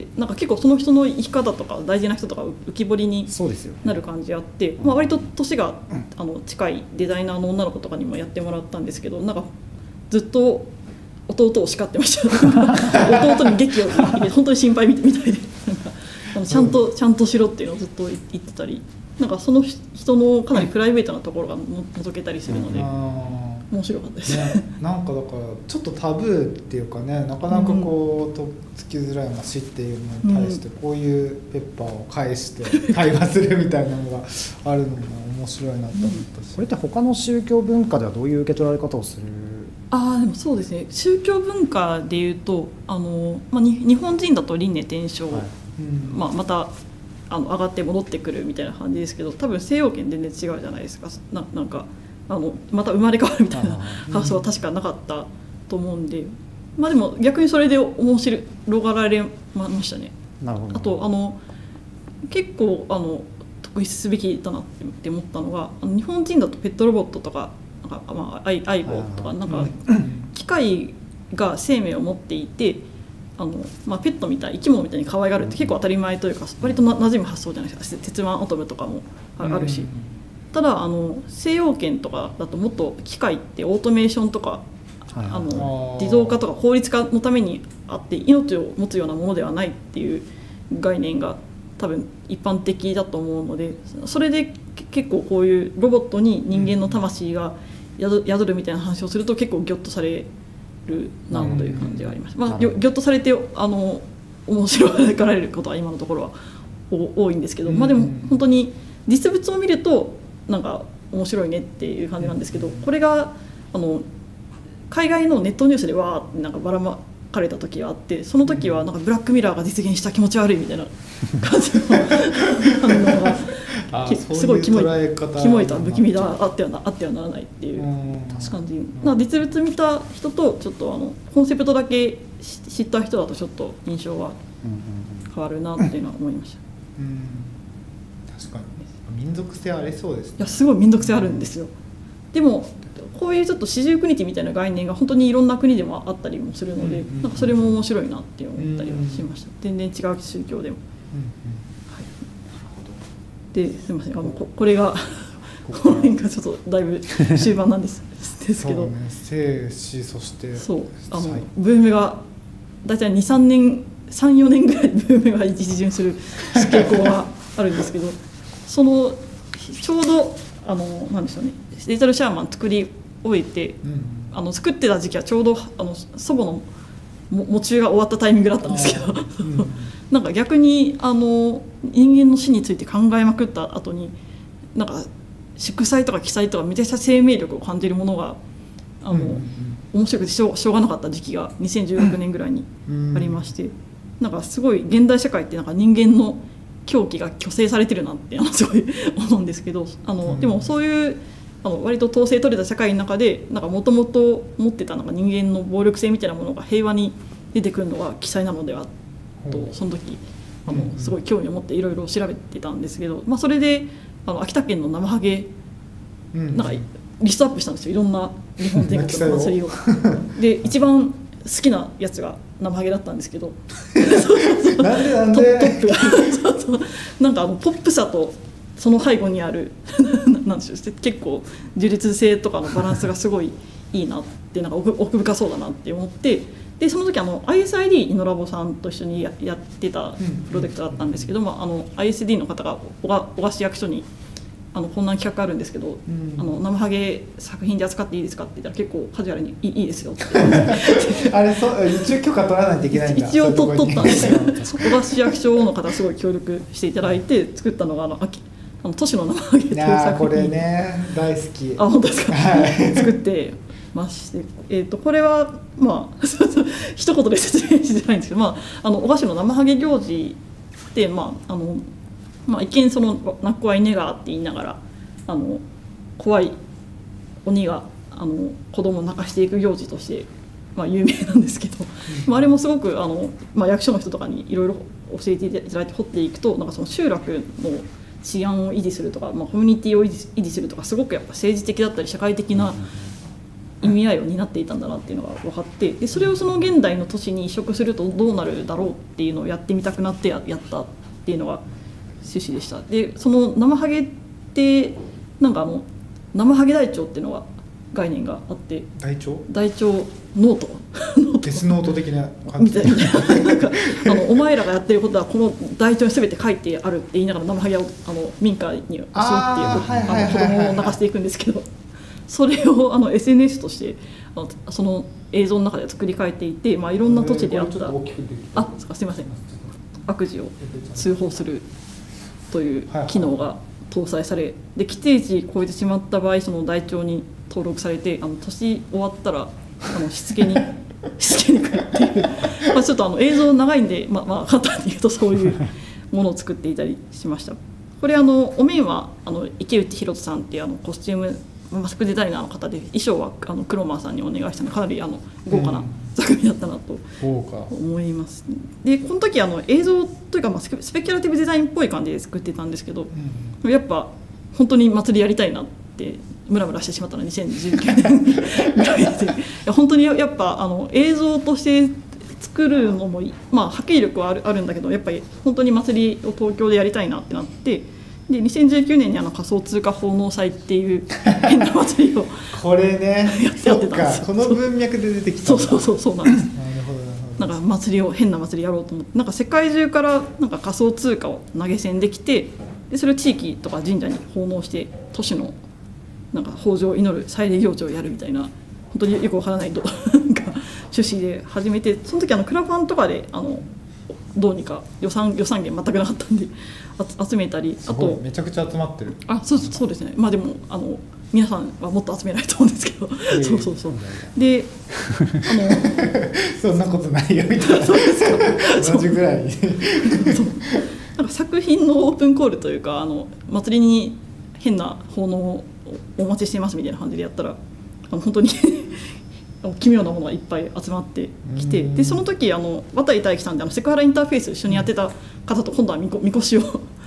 なんか結構その人の生き方とか大事な人とか浮き彫りになる感じあって、割と年が近いデザイナーの女の子とかにもやってもらったんですけど、なんかずっと弟を叱ってました弟に劇を入れ本当に心配みたいでちゃんとしろっていうのをずっと言ってたり、なんかその人のかなりプライベートなところが覗けたりするので面白かったです、 なんかだからちょっとタブーっていうかね、なかなかこうとっつきづらい話っていうのに対してこういうペッパーを返して対話するみたいなのがあるのも面白いなと思ったし、 これって他の宗教文化ではどういう受け取られ方をする？ でもそうですね、宗教文化でいうと日本人だと輪廻転生、また上がって戻ってくるみたいな感じですけど、多分西洋圏全然違うじゃないですか。なんかまた生まれ変わるみたいな発想は確かなかったと思うんで、でも逆にそれで面白がられましたね。 なるほど。 あと結構特筆すべきだなって思ったのが、日本人だとペットロボットとかアイボとかなんか機械が生命を持っていてペットみたい生き物みたいに可愛がるって結構当たり前というか割と馴染む発想じゃないですか。鉄腕アトムとかもあるし、ただ西洋圏とかだともっと機械ってオートメーションとか自動化とか効率化のためにあって命を持つようなものではないっていう概念が多分一般的だと思うので、それで結構こういうロボットに人間の魂が宿るみたいな話をすると結構ギョッとされるなという感じがありました。ギョッとされて面白がられることは今のところは多いんですけど、でも本当に実物を見るとなんか面白いねっていう感じなんですけど、これが海外のネットニュースでわーってなんかばらまかれた時があって、その時はなんかブラックミラーが実現した気持ち悪いみたいな感じの反応がすごいキモいと不気味だ、あってはならないっていう感じ。実物見た人とちょっとコンセプトだけ知った人だとちょっと印象が変わるなっていうのは思いました。 確かに民族性ありそうですね。 いやすごい民族性あるんですよ。でもこういうちょっと四十九日みたいな概念が本当にいろんな国でもあったりもするので、なんかそれも面白いなって思ったりはしました。全然違う宗教でも。ですみません、これがこの辺がちょっとだいぶ終盤なんですけど、 生死そしてブームが大体2、3年3、4年ぐらいブームが一巡する傾向があるんですけど、ちょうどなんでしょうね、デジタルシャーマン作り終えて、作ってた時期はちょうど祖母の喪中が終わったタイミングだったんですけど、なんか逆に人間の死について考えまくった後になんか祝祭とか記載とかめちゃくちゃ生命力を感じるものが面白くてしょうがなかった時期が2016年ぐらいにありまして、なんかすごい現代社会ってなんか人間の狂気が虚勢されてるなってすごい思うんですけど、でもそういう割と統制取れた社会の中でもともと持ってたなんか人間の暴力性みたいなものが平和に出てくるのが奇才なのではとその時すごい興味を持っていろいろ調べてたんですけど、それで秋田県のナマハゲなんかリストアップしたんですよ、いろんな日本全国の祭りを。で一番好きなやつがナマハゲだったんですけどなんでトップがなんかポップさとその背後にあるなんでしょう、結構自立性とかのバランスがすごいいいなって、なんか奥深そうだなって思って、でその時ISID イノラボさんと一緒にやってたプロジェクトだったんですけど、ISD の方が小菓子役所にこんな企画あるんですけど、ナマハゲ作品で扱っていいですかって言ったら結構カジュアルにいいですよってあれ一応許可取らないといけないんだ。 一応取ったんですよ。小菓子役所の方すごい協力していただいて作ったのが都市のナマハゲという作品。 これね大好き。 本当ですか。作ってまして、これは一言で説明しづらいんですけど、お菓子のナマハゲ行事って一見その泣く子はいねがって言いながら怖い鬼が子供を泣かしていく行事として、有名なんですけど、あれもすごく役所の人とかにいろいろ教えていただいて掘っていくと、なんかその集落の治安を維持するとか、コミュニティを維持するとか、すごくやっぱ政治的だったり社会的な意味合いを担っていたんだなっていうのが分かって、でそれをその現代の都市に移植するとどうなるだろうっていうのをやってみたくなってやったっていうのが趣旨でした。でそのナマハゲってなんかナマハゲ台帳っていうのが概念があって、台帳ノートデスノート的な感じみたいな、なんかお前らがやってることはこの台帳に全て書いてあるって言いながらナマハゲを民家に教えっていう子供を泣かしていくんですけど、それをSNS としてその映像の中で作り変えていて、いろんな土地であったすいません、悪事を通報するという機能が搭載され、で規定値超えてしまった場合その台帳に登録されて、年終わったらしつけに来るっていうちょっと映像長いんで、簡単に言うとそういうものを作っていたりしました。これお面は池内博人さんっていうコスチュームマスクデザイナーの方で、衣装はクロマーさんにお願いしたのでかなり豪華な作品だったなと思います。でこの時映像というかスペキュラティブデザインっぽい感じで作ってたんですけど、やっぱ本当に祭りやりたいなってムラムラしてしまったのは2019年ぐらいで本当にやっぱ映像として作るのも破壊力はあるんだけど、やっぱり本当に祭りを東京でやりたいなってなって、で2019年に仮想通貨奉納祭っていう変な祭りをこれねやってたんですよ。 この文脈で出てきたんだ。 そうなんです。なんか変な祭りやろうと思って、なんか世界中からなんか仮想通貨を投げ銭できて、でそれを地域とか神社に奉納して都市のなんか豊穣を祈る祭礼行事をやるみたいな、本当によくわからないと趣旨で始めて、その時クラファンとかでどうにか予算源全くなかったんで集めたり、あとめちゃくちゃ集まってる。 そうですね。でも皆さんはもっと集めないと思うんですけど、そうそうそう。でそんなことないよみたいな。そうですか。同じぐらい。 なんか作品のオープンコールというか祭りに変な奉納をお待ちしていますみたいな感じでやったら本当に奇妙なものがいっぱい集まってきて、でその時渡大樹さんでセクハラインターフェース一緒にやってた方と今度はみこしを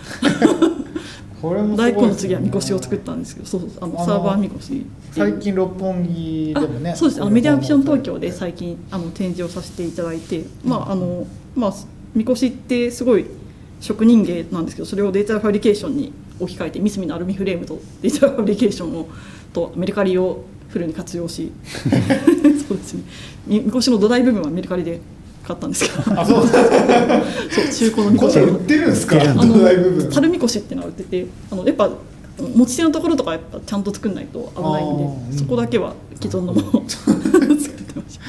大根の次はみこしを作ったんですけど、そうサーバーみこし最近六本木でもね、 そうですメディアアクション東京で最近展示をさせていただいて、みこしってすごい職人芸なんですけど、それをデータファブリケーションに置き換えて三隅のアルミフレームとデータファブリケーションとメルカリをフルに活用しそうですね、みこしの土台部分はメルカリで買ったんですけど、そう中古のみこし売ってるんですか？土台部分樽みこしっていうのが売ってて、やっぱ持ち手のところとかやっぱちゃんと作んないと危ないんで、そこだけは既存のものを作ってました。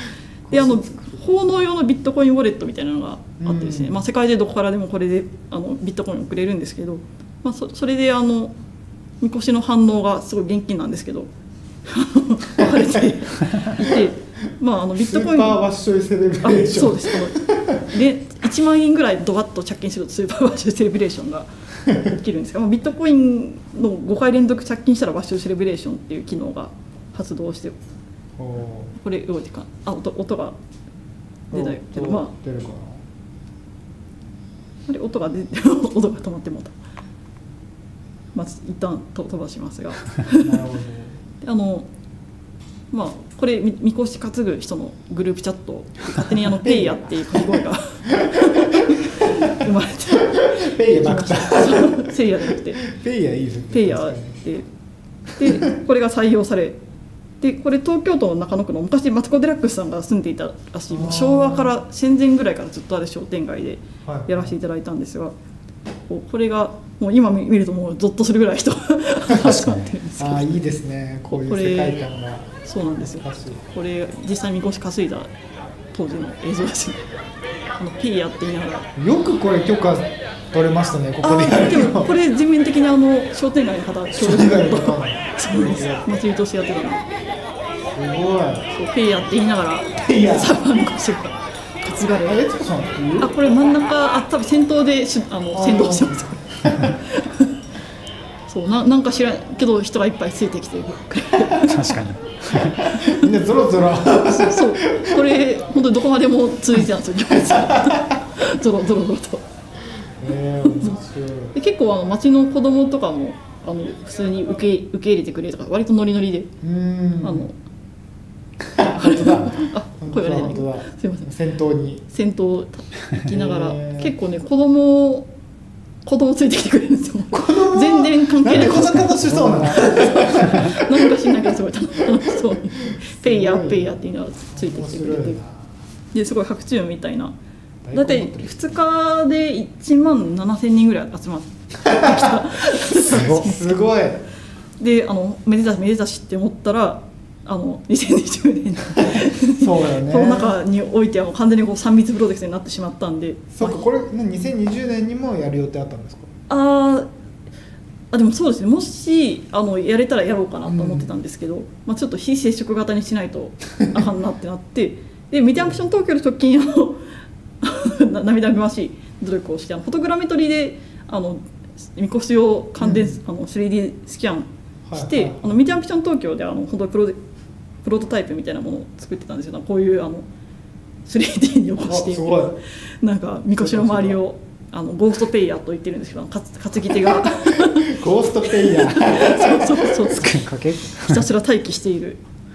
で奉納用のビットコインウォレットみたいなのがあってですね、世界でどこからでもこれでビットコインを送れるんですけど、それでみこしの反応がすごい現金なんですけど分かれていて、ビットコインスーパーワッショイセレブレーション、 そうです、1万円ぐらいドバッと着金するとスーパーワッショイセレブレーションが起きるんですが、ビットコインの5回連続着金したらワッショイセレブレーションっていう機能が発動して、これ動いてか音が出たけど、 出るかな、 あれ音が止まってもうた。一旦飛ばしますがなるほど。 これみこし担ぐ人のグループチャット勝手にペイヤっていう掛け声が生まれてペイヤなくてセイヤじゃなくてペイヤいいですね。 ペイヤでこれが採用され、でこれ東京都の中野区の昔マツコ・デラックスさんが住んでいたらしい、もう昭和から戦前ぐらいからずっとある商店街でやらせていただいたんですが、これがもう今見るともうゾッとするぐらい人が集まってるんですけど、 いいですね、こういう世界観が。 そうなんですよ。これ実際みこし担いだ当時の映像ですね。ペイヤって言いながらよくこれ許可取れましたね、ここでやるでもこれ全面的に商店街の方商店街の方そうです、祭りとしてやってたので、 すごい。 ペイヤって言いながらサーバーみこしが担がれ、 悦子さんっていう？ これ真ん中多分先頭で先導してますそうなんか知らんけど人がいっぱいついてきて確かにみんなゾロゾロそうこれ本当にどこまでも続いてたんですよ行列ゾロゾロと面白い。 で結構町の子供とかも普通に受け入れてくれとか割とノリノリで本当だ。 声が出ないけどすいません、先頭行きながら結構ね子供ついてきてくれるんですよ。全然関係ない。 なんでこんな楽しそうなの？ なんか知んないけどすごい楽しそうにペイヤって言いながらついてきてくれて、ですごい白昼みたいな。だって2日で1万7000人ぐらい集まってきたすごい。 でめでたしって思ったら2020年そうだよね、 コロナ禍においては完全に3密プロジェクトになってしまったんで、 そうか、これ2020年にもやる予定あったんですか？ でもそうですね、もしやれたらやろうかなと思ってたんですけど、ちょっと非接触型にしないとあかんなってなってでメディアアクション東京で直近涙ぐましい努力をしてフォトグラメトリでみこしを3D スキャンして、メディアアクション東京で本当にプロトタイプみたいなものを作ってたんですよ。こういう 3D に起こしていくなんかみこしの周りをゴーストペイヤーと言ってるんですけど担ぎ手がゴーストペイヤーそうひたすら待機している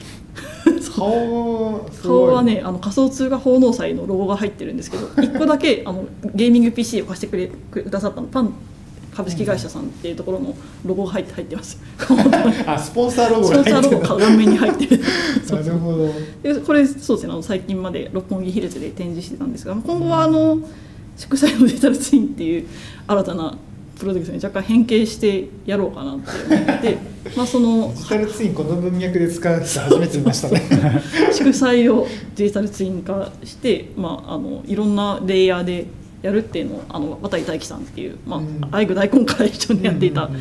顔はね仮想通貨奉納祭のロゴが入ってるんですけど1個だけゲーミング PC を貸してくださったのパン株式会社さんっていうところのロゴが入ってますスポンサーロゴが入ってる、 スポンサーロゴが顔面に入ってるなるほど。 でこれそうですね最近まで六本木ヒルズで展示してたんですが、今後は祝祭のデジタルツインっていう新たなプロジェクトに若干変形してやろうかなって思ってそのデジタルツインこの文脈で使う人初めて見ましたね祝祭をデジタルツイン化して、いろんなレイヤーでやるっていうのを渡大樹さんっていう、アイグ大根から一緒にやっていた人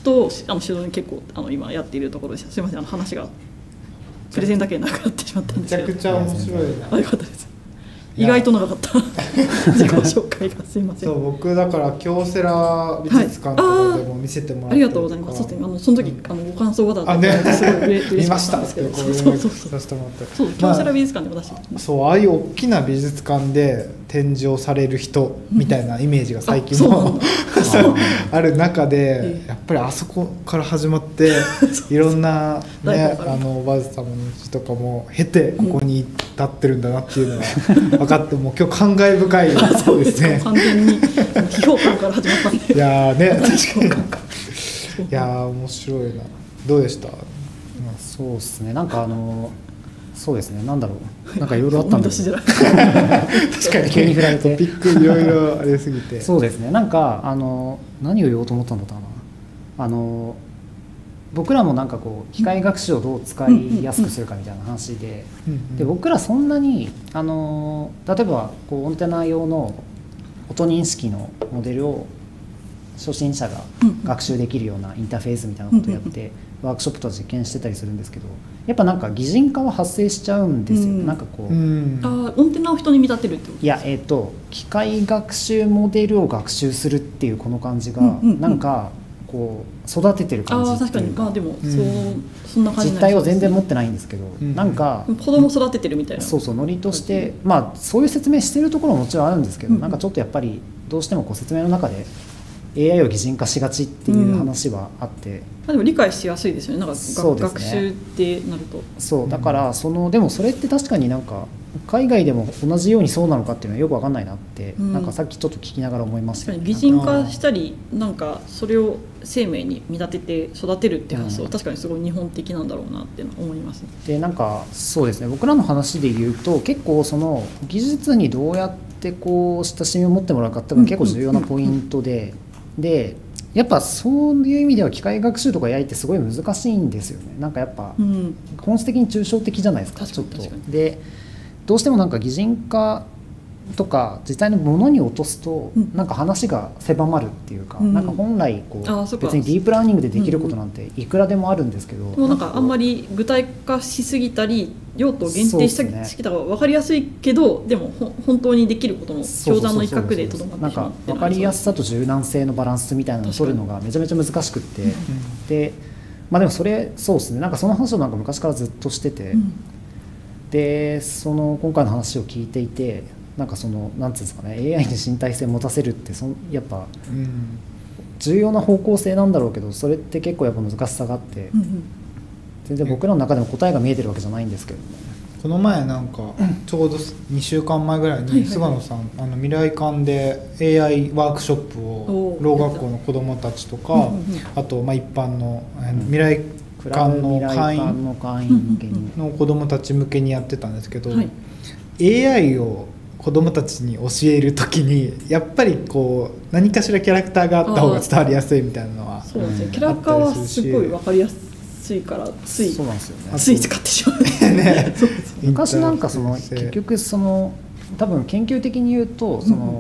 人を主導に結構今やっているところです。すみません、話がプレゼンだけ長くなってしまったんですけど。 めちゃくちゃ面白いな。 よかったです。意外と長かった自己紹介がすいません。 そう僕だから京セラ美術館とかでも見せてもらって、 ありがとうございます。そうですね、その時ご感想がだったのですごい嬉しかったんですけど、そう京セラ美術館でも出してそうああいう大きな美術館で展示をされる人みたいなイメージが最近のある中で、やっぱりあそこから始まっていろんなねバズ様の道とかも経てここに立ってるんだなっていうのが分かってもう今日感慨深いですね。 完全に批評感から始まったんで。 いやね確かに。いや面白いな。どうでした？ そうですね。なんかそうですね。なんだろう。なんかいろいろあったんですけど。確かに急に振られてトピックいろいろありすぎて。 そうですね。なんか何を言おうと思ったんだったかな。僕らもなんかこう機械学習をどう使いやすくするかみたいな話で、僕らそんなに例えばこうオンテナ用の音認識のモデルを初心者が学習できるようなインターフェースみたいなことをやってワークショップと実験してたりするんですけど、やっぱなんか擬人化は発生しちゃうんですよ。なんかこう、 オンテナを人に見立てるってこと？ いや機械学習モデルを学習するっていうこの感じがなんかこう育ててる感じっていうか、 確かにでもそんな感じ。 実態は全然持ってないんですけど、なんか子供育ててるみたいな。 そうノリとしてまあそういう説明してるところももちろんあるんですけど、なんかちょっとやっぱりどうしてもこう説明の中でAI を擬人化しがちっていう話はあって、 でも理解しやすいですよね。なんかそうですね、 学習ってなると。 そうだからでもそれって確かになんか海外でも同じようにそうなのかっていうのはよく分かんないなって、なんかさっきちょっと聞きながら思いましたよね。 擬人化したりなんかそれを生命に見立てて育てるって発想は確かにすごい日本的なんだろうなって思いますね。 でなんかそうですね、僕らの話で言うと結構その技術にどうやってこう親しみを持ってもらうかっていうのが結構重要なポイントで、やっぱそういう意味では機械学習とか AI ってすごい難しいんですよね。なんかやっぱ本質的に抽象的じゃないですか、ちょっと。でどうしてもなんか擬人化とか実際のものに落とすとなんか話が狭まるっていうか、なんか本来こう別にディープラーニングでできることなんていくらでもあるんですけど、 でもなんかあんまり具体化しすぎたり用途を限定しきた方が分かりやすいけど、でも本当にできることの氷山の一角でとどまってしまって、 なんか分かりやすさと柔軟性のバランスみたいなのを取るのがめちゃめちゃ難しくって、でまあでもそうですね、なんかその話をなんか昔からずっとしてて、で今回の話を聞いていて、なんかなんていうんですかね、AI に身体性持たせるってやっぱ重要な方向性なんだろうけど、それって結構やっぱ難しさがあって、全然僕らの中でも答えが見えてるわけじゃないんですけどね。 この前なんかちょうど2週間前ぐらいに菅野さん未来館で AI ワークショップをろう学校の子どもたちとか、あと一般の未来館の会員の子どもたち向けにやってたんですけど、AI を子どもたちに教えるときにやっぱりこう何かしらキャラクターがあった方が伝わりやすいみたいなのは、 そうですね、キャラクターはすごい分かりやすいからつい使ってしまうね。 昔なんか結局多分研究的に言うと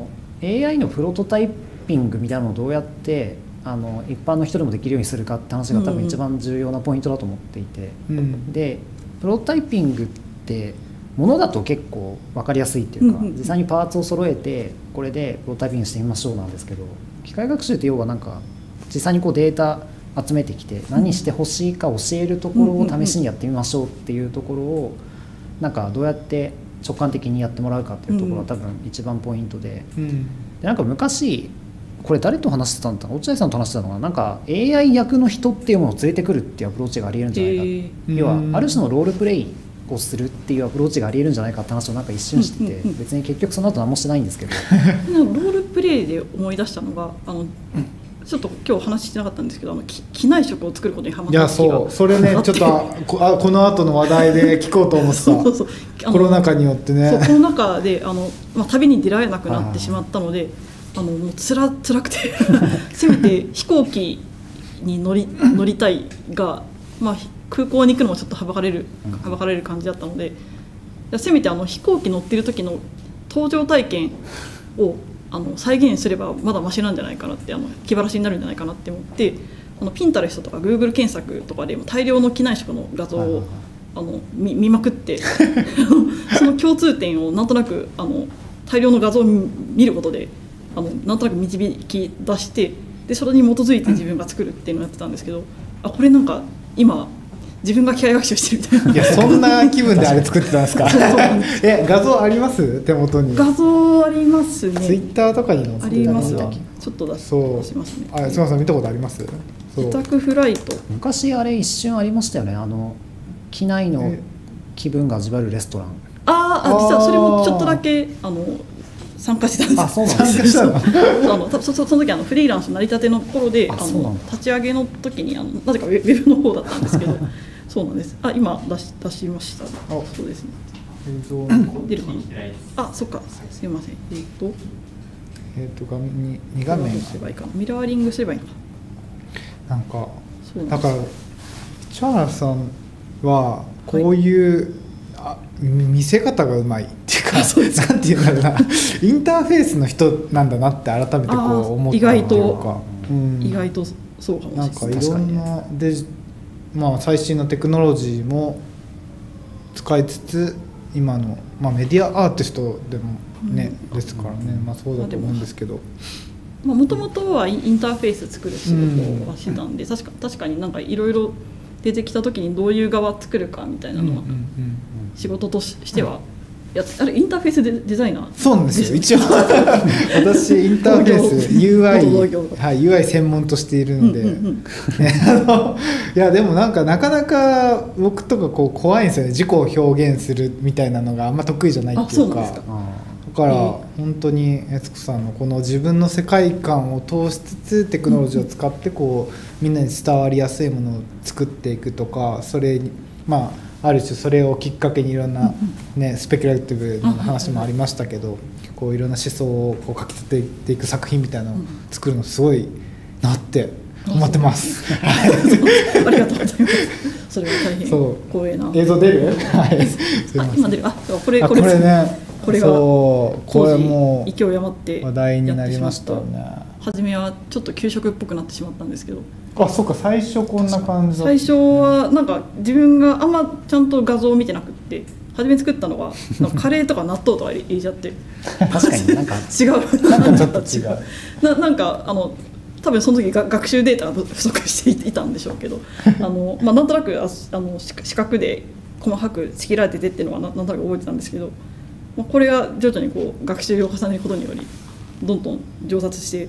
AI のプロトタイピングみたいなのをどうやって一般の人でもできるようにするかって話が多分一番重要なポイントだと思っていて、でプロトタイピングってものだと結構分かりやすいっていうか、実際にパーツを揃えてこれでプロトタイピングしてみましょうなんですけど、機械学習って要はなんか実際にこうデータ集めてきて何してほしいか教えるところを試しにやってみましょうっていうところをなんかどうやって直感的にやってもらうかっていうところは多分一番ポイントで、なんか昔これ誰と話してたんだ落合さんと話してたのがなんか AI 役の人っていうものを連れてくるっていうアプローチがありえるんじゃないか、要はある種のロールプレイをするっていうアプローチがありえるんじゃないかって話をなんか一瞬してて、別に結局その後何もしてないんですけどロールプレイで思い出したのがちょっと今日話してなかったんですけど機内食を作ることにハマった時がそれねちょっとこの後の話題で聞こうと思ってたコロナ禍によってね、 コロナ禍で旅に出られなくなってしまったのでもう辛くてせめて飛行機に乗りたいが、空港に行くのもちょっとはばかれる感じだったので、せめて飛行機乗ってる時の搭乗体験を再現すればまだマシなんじゃないかなって気晴らしになるんじゃないかなって思ってピンタレストとか Google 検索とかでも大量の機内食の画像を見まくってその共通点をなんとなく大量の画像を見ることでなんとなく導き出して、でそれに基づいて自分が作るっていうのをやってたんですけど、これなんか今自分が機械学習してるみたいな。 いやそんな気分であれ作ってたんですか画像あります手元に？ 画像ありますね。 ツイッターとかに載せてありますわ。 ちょっと出しますね。 すみません、見たことあります？ 自宅フライト。 昔あれ一瞬ありましたよね、機内の気分が味わえるレストラン。 実はそれもちょっとだけ参加してたんです。 そうなんですね。 その時フリーランス成り立ての頃で立ち上げの時になぜかウェブの方だったんですけどそうなんです。今出しました。そうですね。出るかな。そっか、すみません。 2画面ミラーリングすればいいのか。 なんかだから市原さんはこういう、見せ方がうまいっていうかなんていうんだろうなインターフェースの人なんだなって改めてこう思ったっていうか、 意外とそうかもしれない。 なんかいろんな最新のテクノロジーも使いつつ今の、メディアアーティストでもね、ですからね、そうだと思うんですけど、 もともとはインターフェース作る仕事はしてたんで、確かになんかいろいろ出てきた時にどういう側作るかみたいなのは仕事としてはあれインターフェースデザイナー。 そうなんですよ一応私インターフェース UI 専門としているのでいやでもなかなか僕とか怖いんですよね、自己を表現するみたいなのがあんま得意じゃないっていうか。だから本当に悦子さんのこの自分の世界観を通しつつテクノロジーを使ってみんなに伝わりやすいものを作っていくとか、それにある種それをきっかけにいろんな、スペキュラティブな話もありましたけど、いろんな思想をかき立てていく作品みたいなのを作るのすごいなって思ってます。 ありがとうございます。それは大変光栄な。 映像出る？ 今出る。これね。これも勢い余って話題になりましたよね。 初めはちょっと給食っぽくなってしまったんですけど。 そうか、最初こんな感じだった。 最初はなんか自分があんまちゃんと画像を見てなくって、初め作ったのはカレーとか納豆とか入れちゃって確かになんか違うなんかちょっと違うなんか多分その時学習データが不足していたんでしょうけどなんとなく四角で細かく仕切られててっていうのはなんとなく覚えてたんですけど、これが徐々に学習を重ねることによりどんどん上達して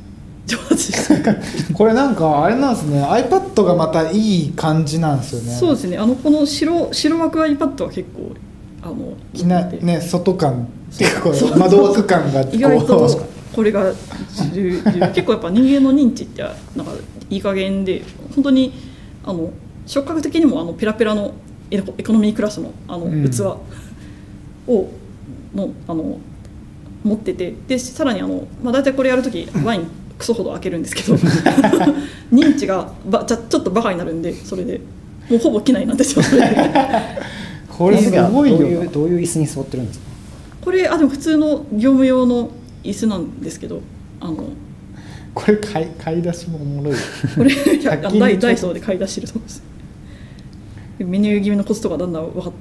これなんかあれなんですね、 iPad がまたいい感じなんですよね。 そうですね、この白枠 iPad は結構外感っていうか窓枠感が意外とこれが結構やっぱ人間の認知ってなんかいい加減で、本当に触覚的にもペラペラのエコノミークラスの器を持ってて、でさらに大体これやるときワインクソほど開けるんですけど認知がちょっとバカになるんで、それでもうほぼ機内なんですよ。 これすごいよ。 どういう椅子に座ってるんですか？ これでも普通の業務用の椅子なんですけど、 これ買い出しもおもろい。 これダイソーで買い出してるそうです。メニュー決めのコツとかだんだん分かって、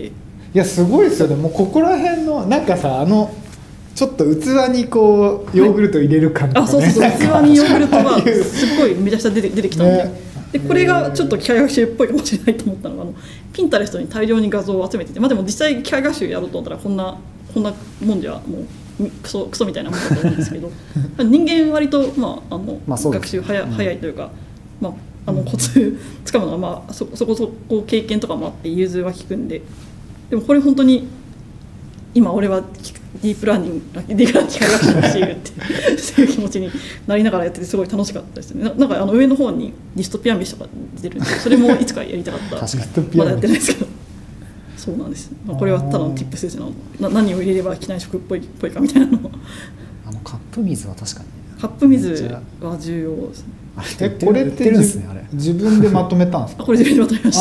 いやすごいですよね。もうここら辺のなんかさ、ちょっと器にヨーグルト入れる感とかね、 そう器にヨーグルトがすごいめちゃくちゃ出てきたんで、これがちょっと機械学習っぽいかもしれないと思ったのがピンタレストに大量に画像を集めてて、でも実際機械学習やろうと思ったらこんなもんじゃもうクソみたいなもんだと思うんですけど人間割と学習早いというか、コツつかむのはそこそこ経験とかもあって融通は利くんで、でもこれ本当に今俺はディープラーニング機械学習をしているってそういう気持ちになりながらやっててすごい楽しかったですね。なんか上の方にディストピア飯とか出てるんで、それもいつかやりたかったまだやってないですけど、そうなんです。これはただの tips ですね。何を入れれば機内食っぽいかみたいなのを。 カップ水は確かにカップ水は重要ですね。 これって自分でまとめたんですか？ これ自分でまとめました。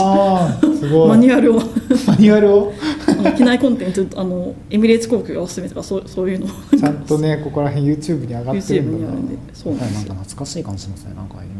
すごい。 マニュアルを機内コンテンツエミレーツ航空がおすすめとかそういうのちゃんとねここら辺 YouTube に上がってるんだな。 そうなんですよ。 なんか懐かしい感じしますね、なんかああいうの。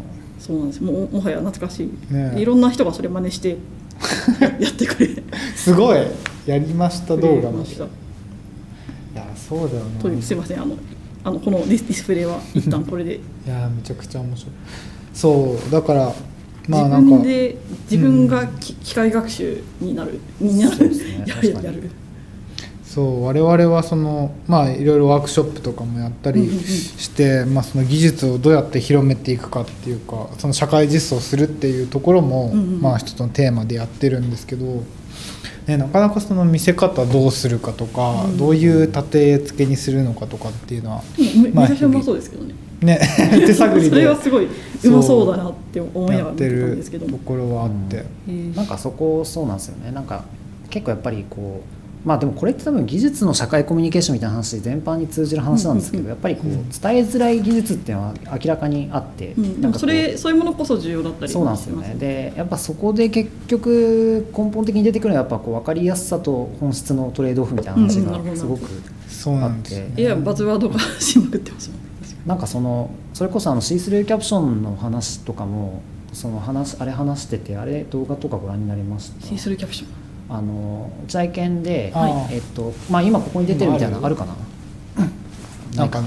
そうなんです。もはや懐かしい、 ね、 いろんな人がそれ真似してやってくれすごいやりました動画まで。いやそうだよな。 というすいません、このディスプレイは一旦これでいやめちゃくちゃ面白い。そうだからまあなんか自分が機械学習になる、やる。 そう我々はそのまあいろいろワークショップとかもやったりして、まあその技術をどうやって広めていくかっていうか、その社会実装するっていうところもまあ一つのテーマでやってるんですけど、ね、なかなかその見せ方どうするかとか、どういう立て付けにするのかとかっていうのは、 めちゃくちゃうまそうですけどね。 ね手探りでそれはすごいうまそうだなって思いながら見てたんですけど、 ところはあって、 なんかそこそうなんですよね。なんか結構やっぱりこうまあでもこれって多分技術の社会コミュニケーションみたいな話全般に通じる話なんですけど、やっぱりこう伝えづらい技術っていうのは明らかにあって、 なんかそういうものこそ重要だったりそうなんですよね。でやっぱそこで結局根本的に出てくるのはやっぱこう分かりやすさと本質のトレードオフみたいな話がすごくあって、 いやバズワードがしまくってますもん。 なんかそれこそC3 キャプションの話とかも話してて、あれ動画とかご覧になりました？ C3 キャプション体験で、まあ今ここに出てるみたいなのあるかな。 なんか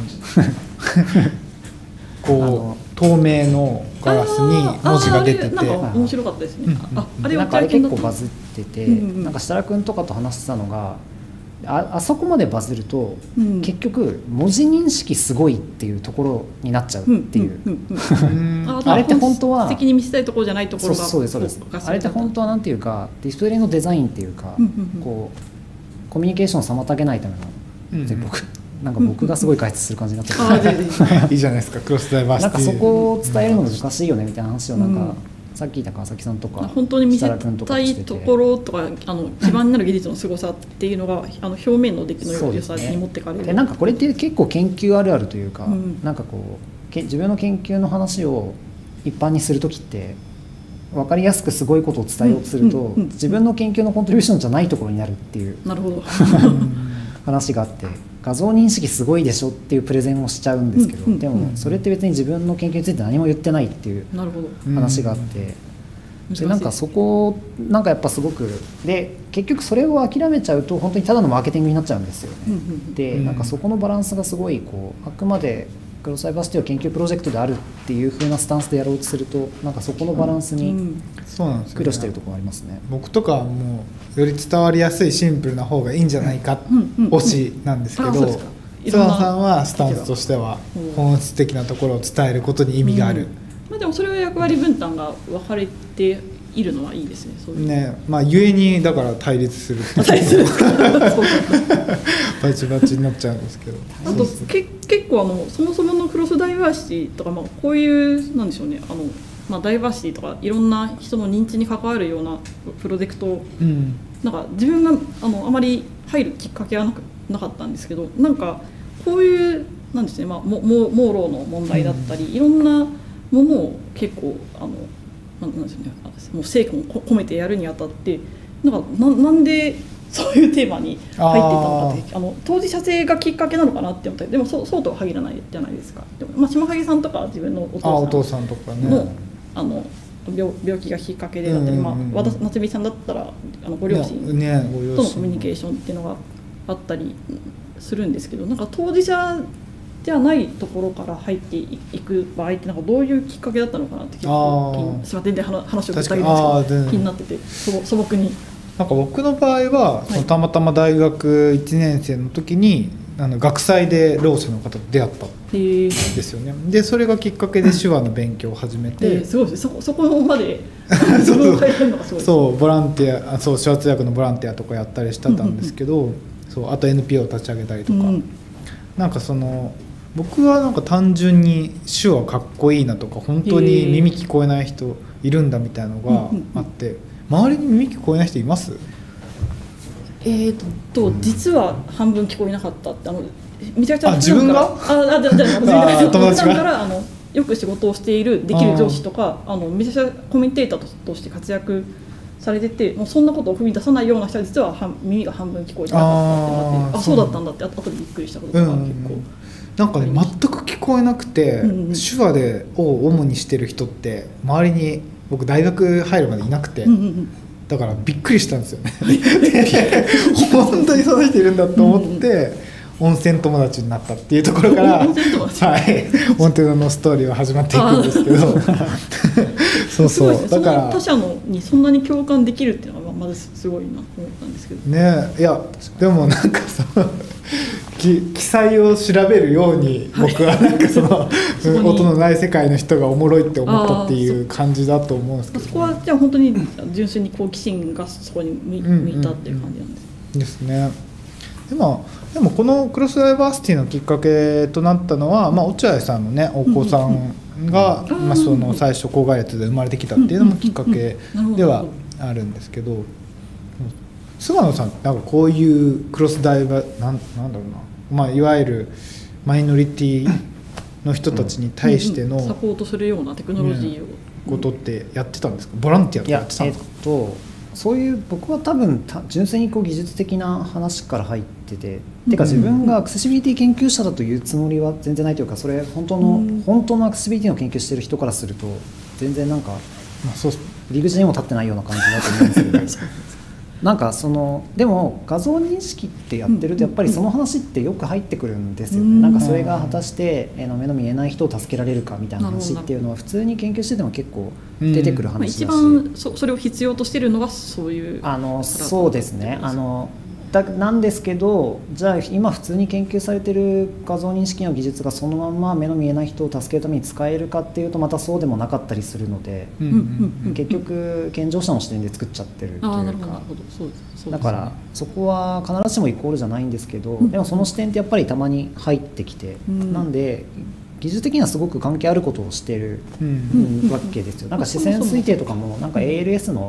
こう透明のガラスに文字が出てて、 なんか面白かったですね。あれ結構バズってて、なんか設楽君とかと話してたのが、あそこまでバズると、結局文字認識すごいっていうところになっちゃうっていう、あれって本当は素敵に見せたいところじゃないところが、 そうですあれって本当はなんていうかディスプレイのデザインっていうか、こうコミュニケーションを妨げないための、僕がすごい解説する感じになっちゃっていいじゃないですか、クロスダイバーシティ。 なんかそこを伝えるの難しいよねみたいな話をなんか、さっき言った川崎さんとか本当に見せたいところとか基盤になる技術の凄さっていうのが表面の出来の良さに持ってかれる。 でなんかこれって結構研究あるあるというか、なんかこう自分の研究の話を一般にする時って分かりやすくすごいことを伝えようとすると、自分の研究のコントリビューションじゃないところになるっていう話があって、画像認識すごいでしょっていうプレゼンをしちゃうんですけど、でもそれって別に自分の研究について何も言ってないっていう話があって、でなんかそこなんかやっぱすごくで結局それを諦めちゃうと本当にただのマーケティングになっちゃうんですよね。でなんかそこのバランスがすごいこうあくまでクロスダイバーシティを研究プロジェクトであるっていう風なスタンスでやろうとすると、なんかそこのバランスに苦慮してるところありますね。 僕とかはもうより伝わりやすいシンプルな方がいいんじゃないか推しなんですけど、津田さんはスタンスとしては本質的なところを伝えることに意味がある。 まあでもそれは役割分担が分かれているのはいいですね。そういうね、まあゆえにだから対立するバチバチになっちゃうんですけど、 あと結構そもそものクロスダイバーシティとか、まあ、こういうなんでしょうね、まあ、ダイバーシティとかいろんな人の認知に関わるようなプロジェクト、なんか自分があまり入るきっかけはなかったんですけど、なんかこういうなんですね、まあ、盲ろの問題だったり、いろんなものを結構なんですね、もう成果を込めてやるにあたってなんでそういうテーマに入っていたのかって、当事者性がきっかけなのかなって思ったけど、でもそうとは限らないじゃないですか。でも、まあ、島萩さんとか自分のお父さんとかねの病気がきっかけでだったり、夏美さんだったらご両親とのコミュニケーションっていうのがあったりするんですけど、なんか当事者じゃないところから入っていく場合ってなんかどういうきっかけだったのかなって結構全然話をぶった切るんですけど気になってて素朴に。 なんか僕の場合は、たまたま大学1年生の時に学祭でろう者の方と出会ったんですよね。でそれがきっかけで手話の勉強を始めて、 すごいです。そこまでそうボランティア、そう手話通訳のボランティアとかやったりしてたんですけど、そうあと NPO を立ち上げたりとか、なんか僕はなんか単純に手話かっこいいなとか、本当に耳聞こえない人いるんだみたいなのがあって、周りに耳聞こえない人います？ 実は半分聞こえなかったってめちゃくちゃ自分が友達からよく仕事をしているできる上司とかめちゃくちゃコメンテーターとして活躍されてて、もうそんなことを踏み出さないような人は実は耳が半分聞こえてなかったってなって、そうだったんだって後でびっくりしたことが結構なんかね全く聞こえなくて、 うんうん手話を主にしてる人って周りに僕大学入るまでいなくて、 うんうんうんだからびっくりしたんですよね本当にその人いるんだと思って、温泉友達になったっていうところから温泉友達はい、温泉のストーリーは始まっていくんですけどそうすごいですね。 だから他者のにそんなに共感できるっていうのがまずすごいなと思ったんですけど。 ね、いやでもなんか記載を調べるように僕はなんかその音のない世界の人がおもろいって思ったっていう感じだと思うんですけど、ね、 そこはじゃあ本当に純粋に好奇心がそこに向いたっていう感じなんです。 ですね。でもこのクロスダイバーシティのきっかけとなったのは、落合さんのねお子さんが、その最初校外列で生まれてきたっていうのもきっかけではあるんですけど、菅野さんなんかこういうクロスダイバーなんだろうな、いわゆるマイノリティの人たちに対してのサポートするようなテクノロジーを、 ことってやってたんですか？ボランティアとかやってたんですか？ そういう僕は多分純粋にこう技術的な話から入ってて、てか自分がアクセシビリティ研究者だというつもりは全然ないというか、それ本当のアクセシビリティの研究してる人からすると全然なんか入り口にも立ってないような感じだと思うんですけどなんかでも画像認識ってやってるとやっぱりその話ってよく入ってくるんですよね。なんかそれが果たして目の見えない人を助けられるかみたいな話っていうのは普通に研究してても結構出てくる話だし、 一番それを必要としてるのがそういうそうですね。なんですけど、じゃあ今普通に研究されてる画像認識の技術がそのまま目の見えない人を助けるために使えるかっていうとまたそうでもなかったりするので、結局健常者の視点で作っちゃってるというか、だからそこは必ずしもイコールじゃないんですけど、でもその視点ってやっぱりたまに入ってきて、なんで技術的にはすごく関係あることをしてるわけですよ。なんか視線推定とかもなんか ALS の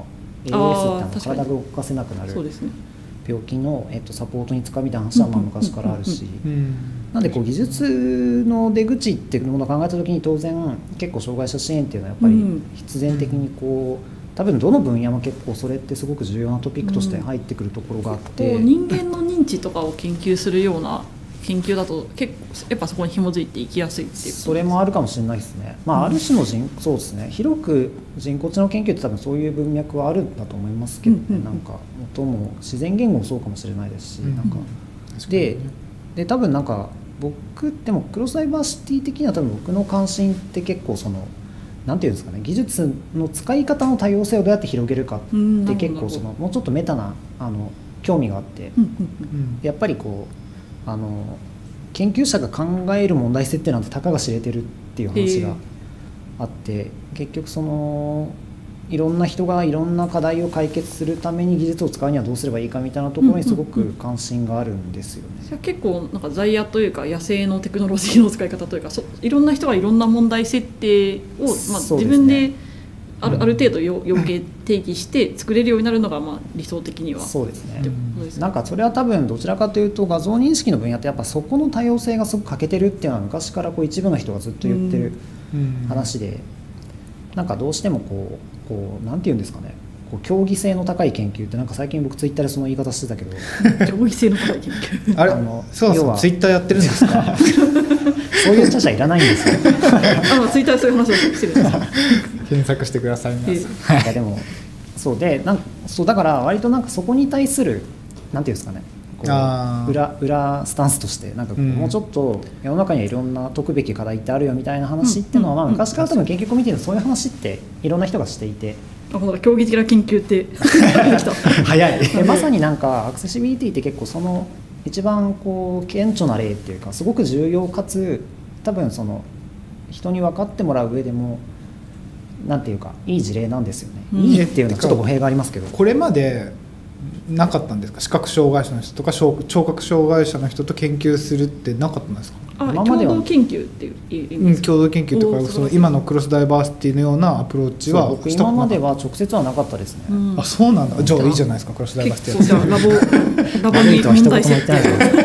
ALS って体が動かせなくなる病気のサポートに使うみたいな話は昔からあるし、なんでこう技術の出口っていうものを考えた時に当然結構障害者支援っていうのはやっぱり必然的にこう多分どの分野も結構それってすごく重要なトピックとして入ってくるところがあって、 人間の認知とかを研究するような研究だと結構やっぱそこに紐づいていきやすいっていうそれもあるかもしれないですね。ある種のそうですね、広く人工知能研究って多分そういう文脈はあるんだと思いますけどね。なんか音も自然言語もそうかもしれないですし、なんかで多分なんか僕でもクロスダイバーシティ的には多分僕の関心って結構なんていうんですかね、技術の使い方の多様性をどうやって広げるかって結構もうちょっとメタな興味があって、やっぱりこう研究者が考える問題設定なんてたかが知れてるっていう話があって、結局いろんな人がいろんな課題を解決するために技術を使うにはどうすればいいかみたいなところにすごく関心があるんですよね。 それは結構なんか在野というか野生のテクノロジーの使い方というか、いろんな人がいろんな問題設定を、自分である程度要件定義して作れるようになるのが理想的にはそうですね。なんかそれは多分どちらかというと画像認識の分野ってやっぱそこの多様性がすごく欠けてるっていうのは昔から一部の人がずっと言ってる話で、なんかどうしてもなんていうんですかね、競技性の高い研究ってなんか最近僕ツイッターでその言い方してたけど競技性の高い研究あれそうツイッターやってるんですかそういう著者いらないんですよツイッターでそういう話をしてるんです検索してください皆さん。 いやでもそうだから割となんかそこに対するなんていうんですかね、裏スタンスとしてなんかもうちょっと世の中にはいろんな解くべき課題ってあるよみたいな話っていうのは昔から多分研究コミュニティのそういう話っていろんな人がしていて、 競技的な研究って早いまさになんかアクセシビリティって結構一番顕著な例っていうかすごく重要かつ多分人に分かってもらう上でもなんていうかいい事例なんですよね。いいっていうのはちょっと語弊がありますけど、 これまでなかったんですか？視覚障害者の人とか聴覚障害者の人と研究するってなかったんですか？ 共同研究っていう意味ですか？ 共同研究とか今のクロスダイバーシティのようなアプローチは僕今までは直接はなかったですね。 あ、そうなんだ。じゃあいいじゃないですか、クロスダイバーシティやってラボに問題設定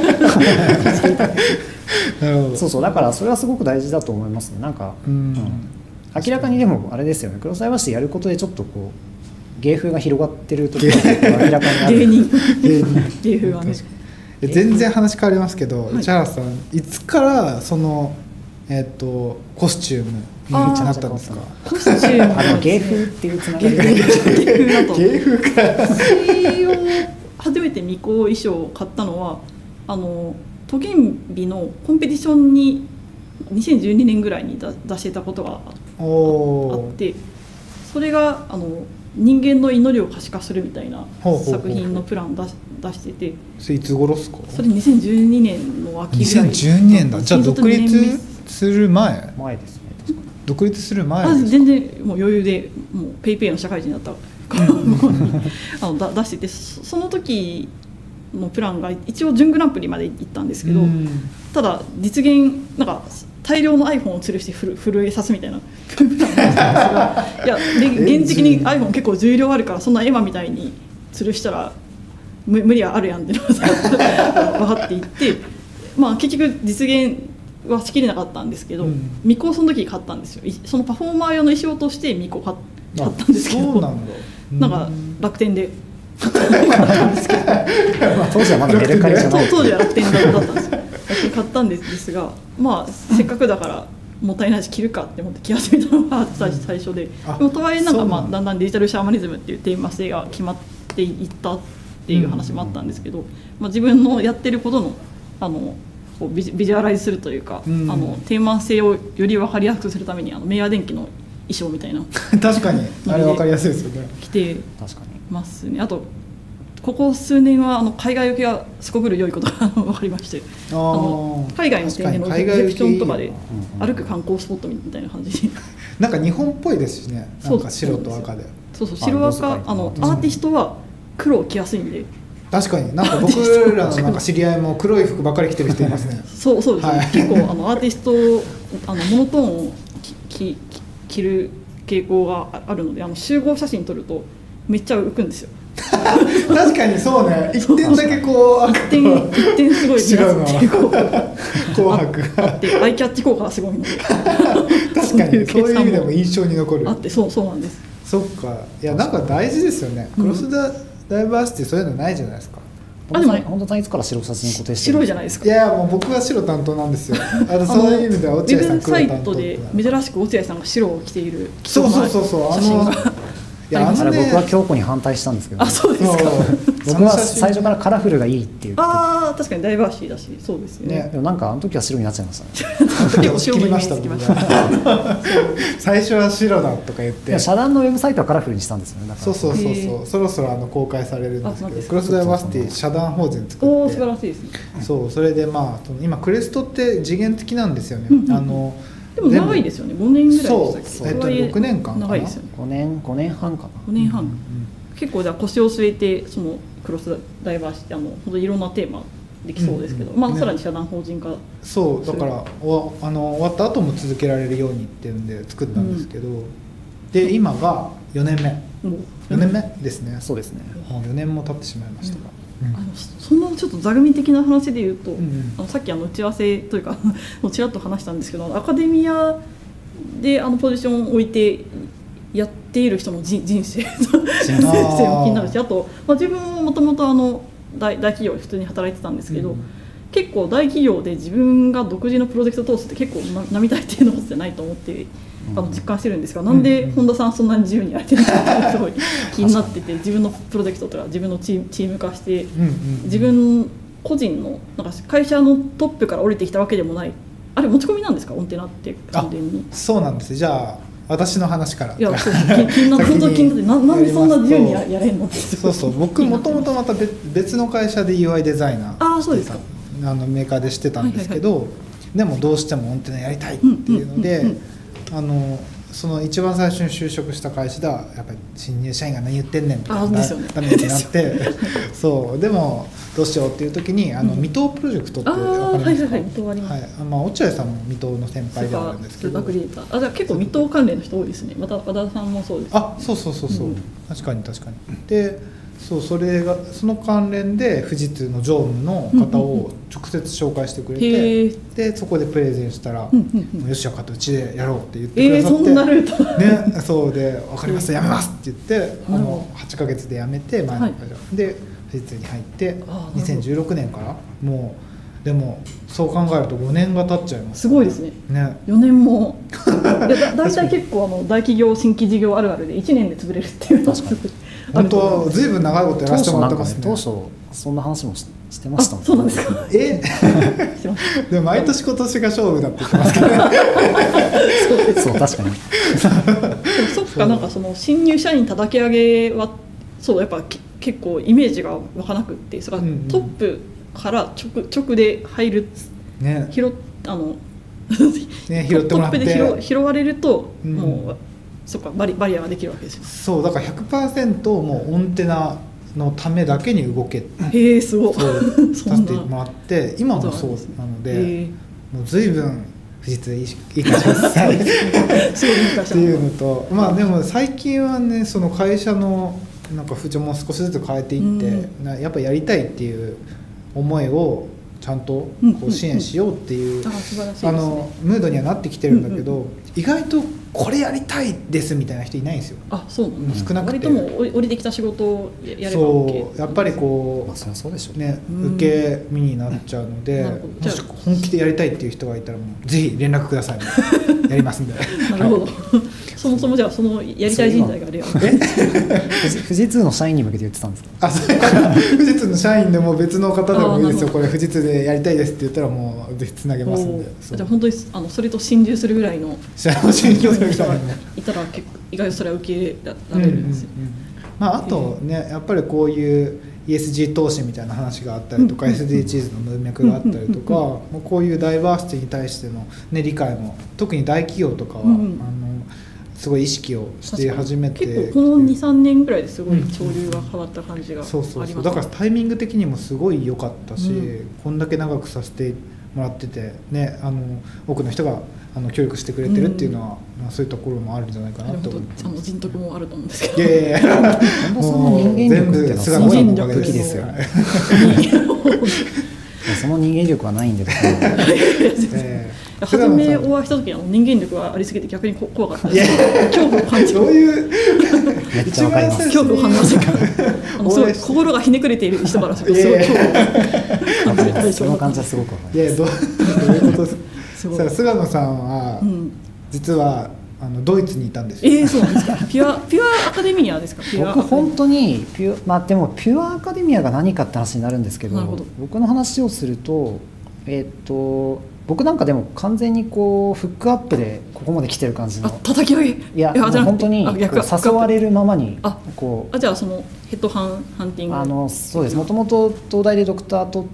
なるほど。そうだからそれはすごく大事だと思いますね。なんか、明らかにでもあれですよね、クロスダイバーシティやることでちょっと芸風が広がってるところが明らかにある芸風はね。 全然話変わりますけど、 はい市原さんいつからそのコスチュームになったんですか？ コスチューム芸風っていうつながりが芸風だと芸風か。 私を初めて巫女衣装を買ったのは都元美のコンペティションに2012年ぐらいに出してたことがあって、それが人間の祈りを可視化するみたいな作品のプラン出してて、 それいつ頃ですか？ それ2012年の秋ぐらい。 2012年だ。じゃあ独立する前ですね。確かに独立する前ですか？ 全然もう余裕でもうペイペイの社会人だったから出してて、その時のプランが一応準グランプリまで行ったんですけど、ただ実現なんか大量の iPhone を吊るして震えさすみたいなプランだったんですが、いや現実的に iPhone 結構重量あるから、そんなエマみたいに吊るしたら無理はあるやんっていうのが分かっていって、まあ結局実現はしきれなかったんですけど、巫女をその時買ったんですよ。そのパフォーマー用の衣装として巫女買ったんですけど、 そうなんだ。 なんか楽天で買ったんですけど当時はまだメルカリじゃない。 当時は楽天だったんですよ。買ったんですが、まあせっかくだからもったいないし着るかって思って着始めたのが最初で、でもとはいえなんかまあだんだんデジタルシャーマニズムっていうテーマ性が決まっていったっていう話もあったんですけど、まあ、自分のやってることのこうビジュアライズするというか、テーマ性をより分かりやすくするために明和電機の衣装みたいな確かにあれ分かりやすいですよね。 着て確かにますね。あとここ数年は海外受けがすこぶる良いことが分かりまして、海外の展示のエグゼクションとかで歩く観光スポットみたいな感じになんか日本っぽいですしね。なんか白と赤で。 そう白赤アーティストは黒を着やすいんで。 確かになんか僕らのなんか知り合いも黒い服ばっかり着てる人いますね。 そうですね、はい、結構アーティストモノトーンを着る傾向があるので、集合写真撮るとめっちゃ浮くんですよ。 確かにそうね。一点だけこう一点すごい目立つっていう紅白があってアイキャッチ効果がすごいので確かにそういう意味でも印象に残る。 あってそうなんです。 そっか。いやなんか大事ですよね。クロスダイバーシティそういうのないじゃないですか。 でも本当さんいつから白写真固定してる？ 白いじゃないですか。 いやもう僕は白担当なんですよ。そういう意味では落合さん黒担当。ウェブサイトで珍しく落合さんが白を着ているそういやあれ僕は強固に反対したんですけど、 そうですか。 僕は最初からカラフルがいいって言って、 確かにダイバーシティだし、そうですよね。 でもなんかあの時は白になっちゃいましたね。 仕切りました僕が最初は白だとか言って、 社団のウェブサイトはカラフルにしたんですよね。だからそうそろそろ公開されるんですけど、クロスダイバーシティ社団法人作って、 素晴らしいですね。 そうそれでまあ今クレストって次元的なんですよね。 でも長いですよね。5年ぐらいでしたっけ？ 6年間かな。 長いですよね。 5年半かな。 5年半。結構じゃあ腰を据えてそのクロスダイバーシティ本当にいろんなテーマできそうですけど、まあさらに社団法人化。 そうだから終わった後も続けられるようにっていうんで作ったんですけど、で今が4年目ですね。 そうですね。 4年も経ってしまいましたが。 そのちょっと座組的な話でいうと、さっき打ち合わせというかちらっと話したんですけど、アカデミアでポジションを置いてやっている人の人生も気になるし、あと、自分ももともと大企業で普通に働いてたんですけど、結構大企業で自分が独自のプロジェクトを通すって結構並大抵のことじゃないと思って実感してるんですが、なんで本田さんそんなに自由にやれてるのかすごい気になってて、自分のプロジェクトとか自分のチーム化して、自分個人のなんか会社のトップから降りてきたわけでもない、あれ持ち込みなんですか、オンテナって完全に。 そうなんです。じゃあ私の話から。 いや気になってなんでそんな自由にやれんのって。 そう僕もともとまた別の会社で UI デザイナーそうですか。 メーカーでしてたんですけど、でもどうしてもオンテナやりたいっていうので、その一番最初に就職した会社ではやっぱり新入社員が何言ってんねんってダメになってそうでもどうしようっていう時に未踏プロジェクトって分かりますか？ 未踏あります。 落合さんも未踏の先輩ではあるんですけど、 じゃあ結構未踏関連の人多いですね。また和田さんもそうです。 そう確かにでそれがその関連で富士通の常務の方を直接紹介してくれて、でそこでプレゼンしたら「よしよかった、うちでやろう」って言ってくださって、 そんなルートね、そうで「分かります、やめます」って言って8ヶ月で辞めて前の会社で富士通に入ってあーなるほど 2016年からもうでもそう考えると5年が経っちゃいますすごいですね。 ね。 4年もいやだいたい結構大企業新規事業あるあるで1年で潰れるっていうのが確かに本当ずいぶん長いことやらせてもらってますね。 当初そんな話もしてましたもんね。 そうなんですか。してますでも毎年今年が勝負だって言ってますけどねそう確かに。 でもそっか、なんかその新入社員叩き上げはそうやっぱ結構イメージが湧かなくって、それからトップから直で入るね拾ね拾ってもらってトップで拾われると、 うんもうそっかバリアができるわけですよ。 そうだから 100% もうオンテナのためだけに動けへえすごいそうそんなさせてもらって今もそうなのでもう随分富士通いい会社ですすごいいい会社っていうのと、まあでも最近はねその会社のなんか風潮も少しずつ変えていって、やっぱやりたいっていう思いをちゃんとこう支援しようっていうあ素晴らしいですねムードにはなってきてるんだけど、意外とこれやりたいですみたいな人いないんですよ。 あそうなんだ、 少なくて割ともう降りてきた仕事をやれば OK。 そうやっぱりこまあそりゃそうでしょううねうん受け身になっちゃうので、 なるほどもし本気でやりたいっていう人がいたらもうぜひ連絡くださいやりますんでなるほどそもそもじゃあそのやりたい人材がレア富士通の社員に向けて言ってたんですか。 あそれ富士通の社員でも別の方でもいいですよ。 あーなるほどこれ富士通でやりたいですって言ったらもうぜひつなげますんで。そうじゃあ本当にそれと心中するぐらいの社員信用する人が人がねいたら結構意外とそれは受け入れられるんですよ、 まあ、あとねやっぱりこういう ESG 投資みたいな話があったりとか、SDGs の文脈があったりとか、もうこういうダイバーシティに対しての、ね、理解も特に大企業とかは、すごい意識をして始めて結構この 2,3 年ぐらいですごい潮流が変わった感じがあります、 そうだからタイミング的にもすごい良かったし、こんだけ長くさせてもらってて、ね、多くの人が協力してくれてるっていうのは、まあ、そういったところもあるんじゃないかなと思います。 人徳もあると思うんですけどいやいやいや本当その人間力っていうのは菅野さんのおかげ武器ですよ。その人間力はないんで僕は初めお会いした時に人間力がありすぎて逆に怖かったでいやす。恐怖を感じる。 そういうめっちゃわかります。 恐怖を感じませんか。すごい心がひねくれている人からするとすごい恐怖を感じる対象その感じはすごくわかります。 どういうことですすごいか。菅野さんは、実はドイツにいたんですよ。 そうなんですか。ピュアアカデミアですか。 僕本当にでもピュアアカデミアが何かって話になるんですけど、僕の話をすると僕なんかでも完全にこうフックアップでここまで来てる感じの。 叩き上げ。 いや本当に誘われるままにこう。 じゃあそのヘッドハンティング。 そうです。もともと東大でドクター取って、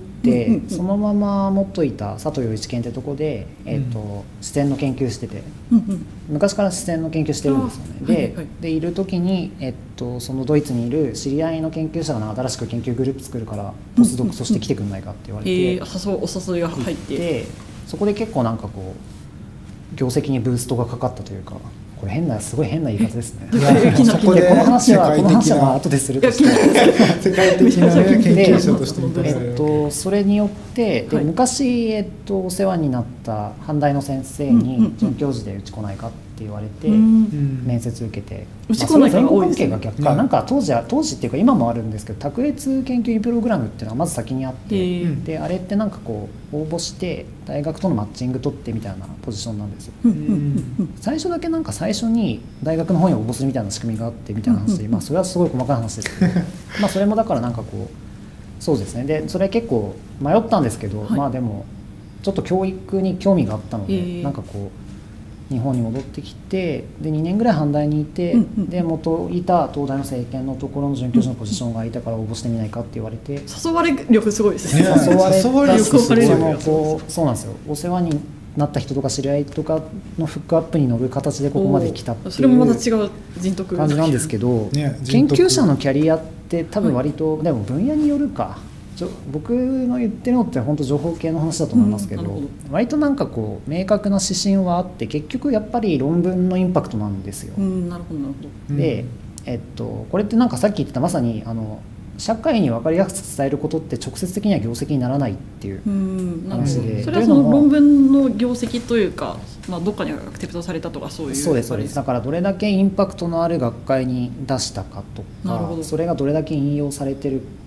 そのまま持っといた佐藤洋一研ってとこで視線の研究してて、昔から視線の研究してるんですよね。でいる時にそのドイツにいる知り合いの研究者が新しく研究グループ作るからポスドクとして来てくんないかって言われて、 お誘いが入ってそこで結構なんかこう業績にブーストがかかったというか。これすごい変な言い方ですね。 そこでこの話は後でするとして世界的な研究者として認められる。 それによってで昔、お世話になった阪大の先生に准教授でうち来ないかって言われて、面接受けて、 うち来ないから多いですね。関係が逆か、なんか当時っていうか今もあるんですけど、卓越研究員プログラムっていうのがまず先にあって、であれってなんかこう応募して大学とのマッチング取ってみたいなポジションなんですよ。最初だけなんか最初に大学の方に応募するみたいな仕組みがあってみたいな話で、それはすごい細かい話ですけどそれもだからなんかこうそうですね。でそれ結構迷ったんですけど、でもちょっと教育に興味があったので、なんかこう日本に戻ってきてで2年ぐらい阪大にいて、で元いた東大の政権のところの准教授のポジションがいたから応募してみないかって言われて、 誘われ力すごいですね。 誘われ力そうなんですよ。お世話になった人とか知り合いとかのフックアップに乗る形でここまで来たっていうそれもまた違う人徳感じなんですけど、研究者のキャリアって多分割と、でも分野によるか。僕の言ってるのって本当情報系の話だと思いますけど、割となんかこう明確な指針はあって結局やっぱり論文のインパクトなんですよ。 なるほどなるほど。 で、これってなんかさっき言ってたまさに社会に分かりやすく伝えることって直接的には業績にならないっていう話で、 それはその論文の業績というか、どっかにアクセプトされたとかそういう。 そうですだからどれだけインパクトのある学会に出したかとか、それがどれだけ引用されてる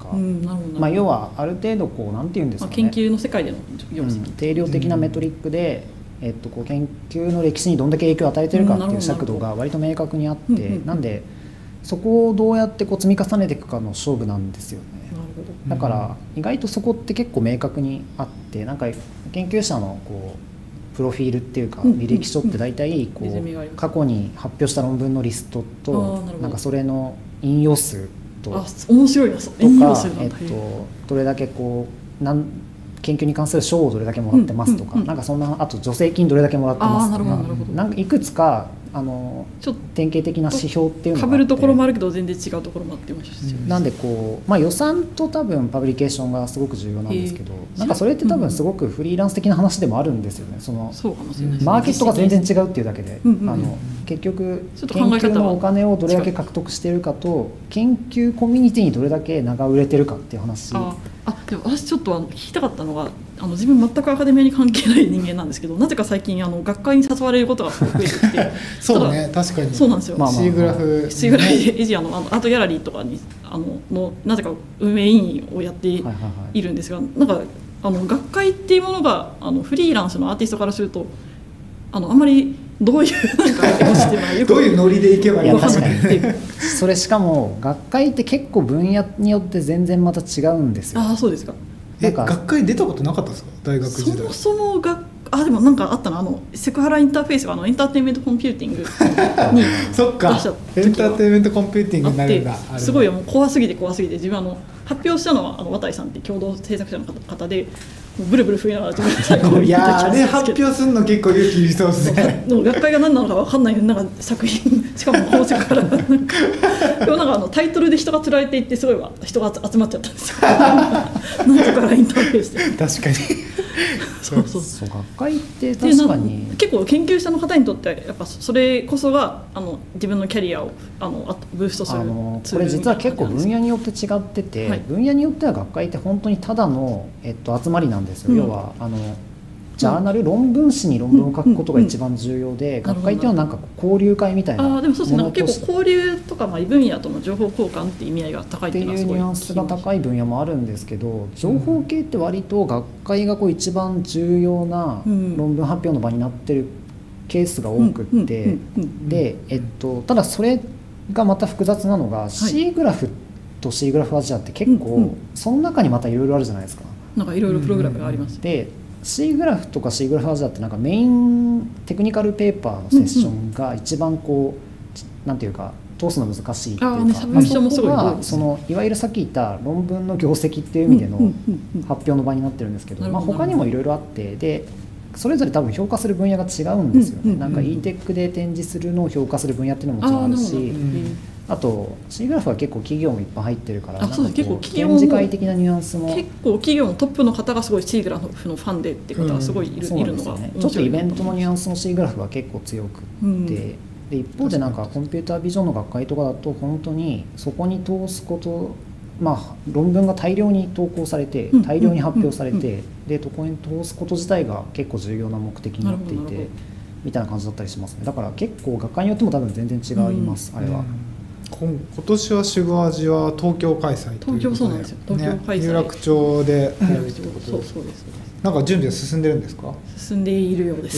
か、 なるほど、 要はある程度こうなんていうんですかね、 研究の世界での業績、 定量的なメトリックで、こう研究の歴史にどんだけ影響を与えてるかっていう尺度が割と明確にあって、なんでそこをどうやってこう積み重ねていくかの勝負なんですよね。だから意外とそこって結構明確にあって、なんか研究者のこうプロフィールっていうか履歴書って大体こう過去に発表した論文のリストと、なんかそれの引用数と面白いな、 とか、どれだけこう研究に関する賞をどれだけもらってますとか、なんかそんな、あと助成金どれだけもらってますとか、なんかいくつか典型的な指標っていうのがあって、 被るところもあるけど全然違うところもあってましたし、 なんでこう、予算と多分パブリケーションがすごく重要なんですけど、なんかそれって多分すごくフリーランス的な話でもあるんですよね。 そうかもしれないですね。 マーケットが全然違うっていうだけで、結局研究のお金をどれだけ獲得しているかと、研究コミュニティにどれだけ名が売れてるかっていう話。 でも私ちょっと聞きたかったのが、自分全くアカデミアに関係ない人間なんですけど、なぜか最近学会に誘われることがすごく増えてきてそうね、確かにそうなんですよ。 シーグラフエジアのアートギャラリーとかにのなぜか運営委員をやっているんですが、なんか学会っていうものがフリーランスのアーティストからするとあんまりどういうなんかどういうノリでいけばいいのかそれしかも学会って結構分野によって全然また違うんですよ。 そうですか。 学会出たことなかったですか、大学時代。 そもそもでもなんかあったな、セクハラインターフェースがエンターテインメントコンピューティングにそっか、エンターテインメントコンピューティングになるんだ。 すごいもう怖すぎて自分発表したのは渡井さんって共同制作者の方で、ブルブル吹いながら自分で最後いやあれ発表するの結構勇気いりそうですね。 でも学会が何なのか分かんないなんか作品、しかも宝石からでもなんかタイトルで人がつられていってすごい人が集まっちゃったんですよ。なんとかラインターフェースで。 確かに。 そう学会って確かに結構研究者の方にとってやっぱそれこそが自分のキャリアをブーストするこれ実は結構分野によって違ってて、分野によっては学会って本当にただの、集まりなんですよ。要はジャーナル、論文誌に論文を書くことが一番重要で、学会っていうのはなんか交流会みたいなものとして、 でもそうですね、結構交流とか異分野との情報交換っていう意味合いが高いっていうのはすごいニュアンスが高い分野もあるんですけど、情報系って割と学会が一番重要な論文発表の場になってるケースが多くって、で、ただそれがまた複雑なのが、C グラフと C グラフアジアって結構その中にまたいろいろあるじゃないですか。 なんかいろいろプログラムがあります。 でC グラフとか C グラフアジアってなんかメインテクニカルペーパーのセッションが一番なんていうか通すの難しいっていうか、そこがいわゆるさっき言った論文の業績っていう意味での発表の場になってるんですけど、他にもいろいろあって、でそれぞれ多分評価する分野が違うんですよね。なんか E-TEC で展示するのを評価する分野っていうのももちろんあるし、あと C グラフは結構企業もいっぱい入ってるから、展示会的なニュアンスも結構企業のトップの方がすごい C グラフのファンでって方がすごいいるのが、 ちょっとイベントのニュアンスの C グラフが結構強くて、で一方でなんかコンピュータービジョンの学会とかだと本当にそこに通すこと、論文が大量に投稿されて大量に発表されて、でそこに通すこと自体が結構重要な目的になっていてみたいな感じだったりしますね。だから結構学会によっても多分全然違います、あれは。 今年はシグアジは東京開催ということで、 東京そうなんですよ、東京開催、 有楽町でやるってことで、 そうです。 なんか準備は進んでるんですか？ 進んでいるようです。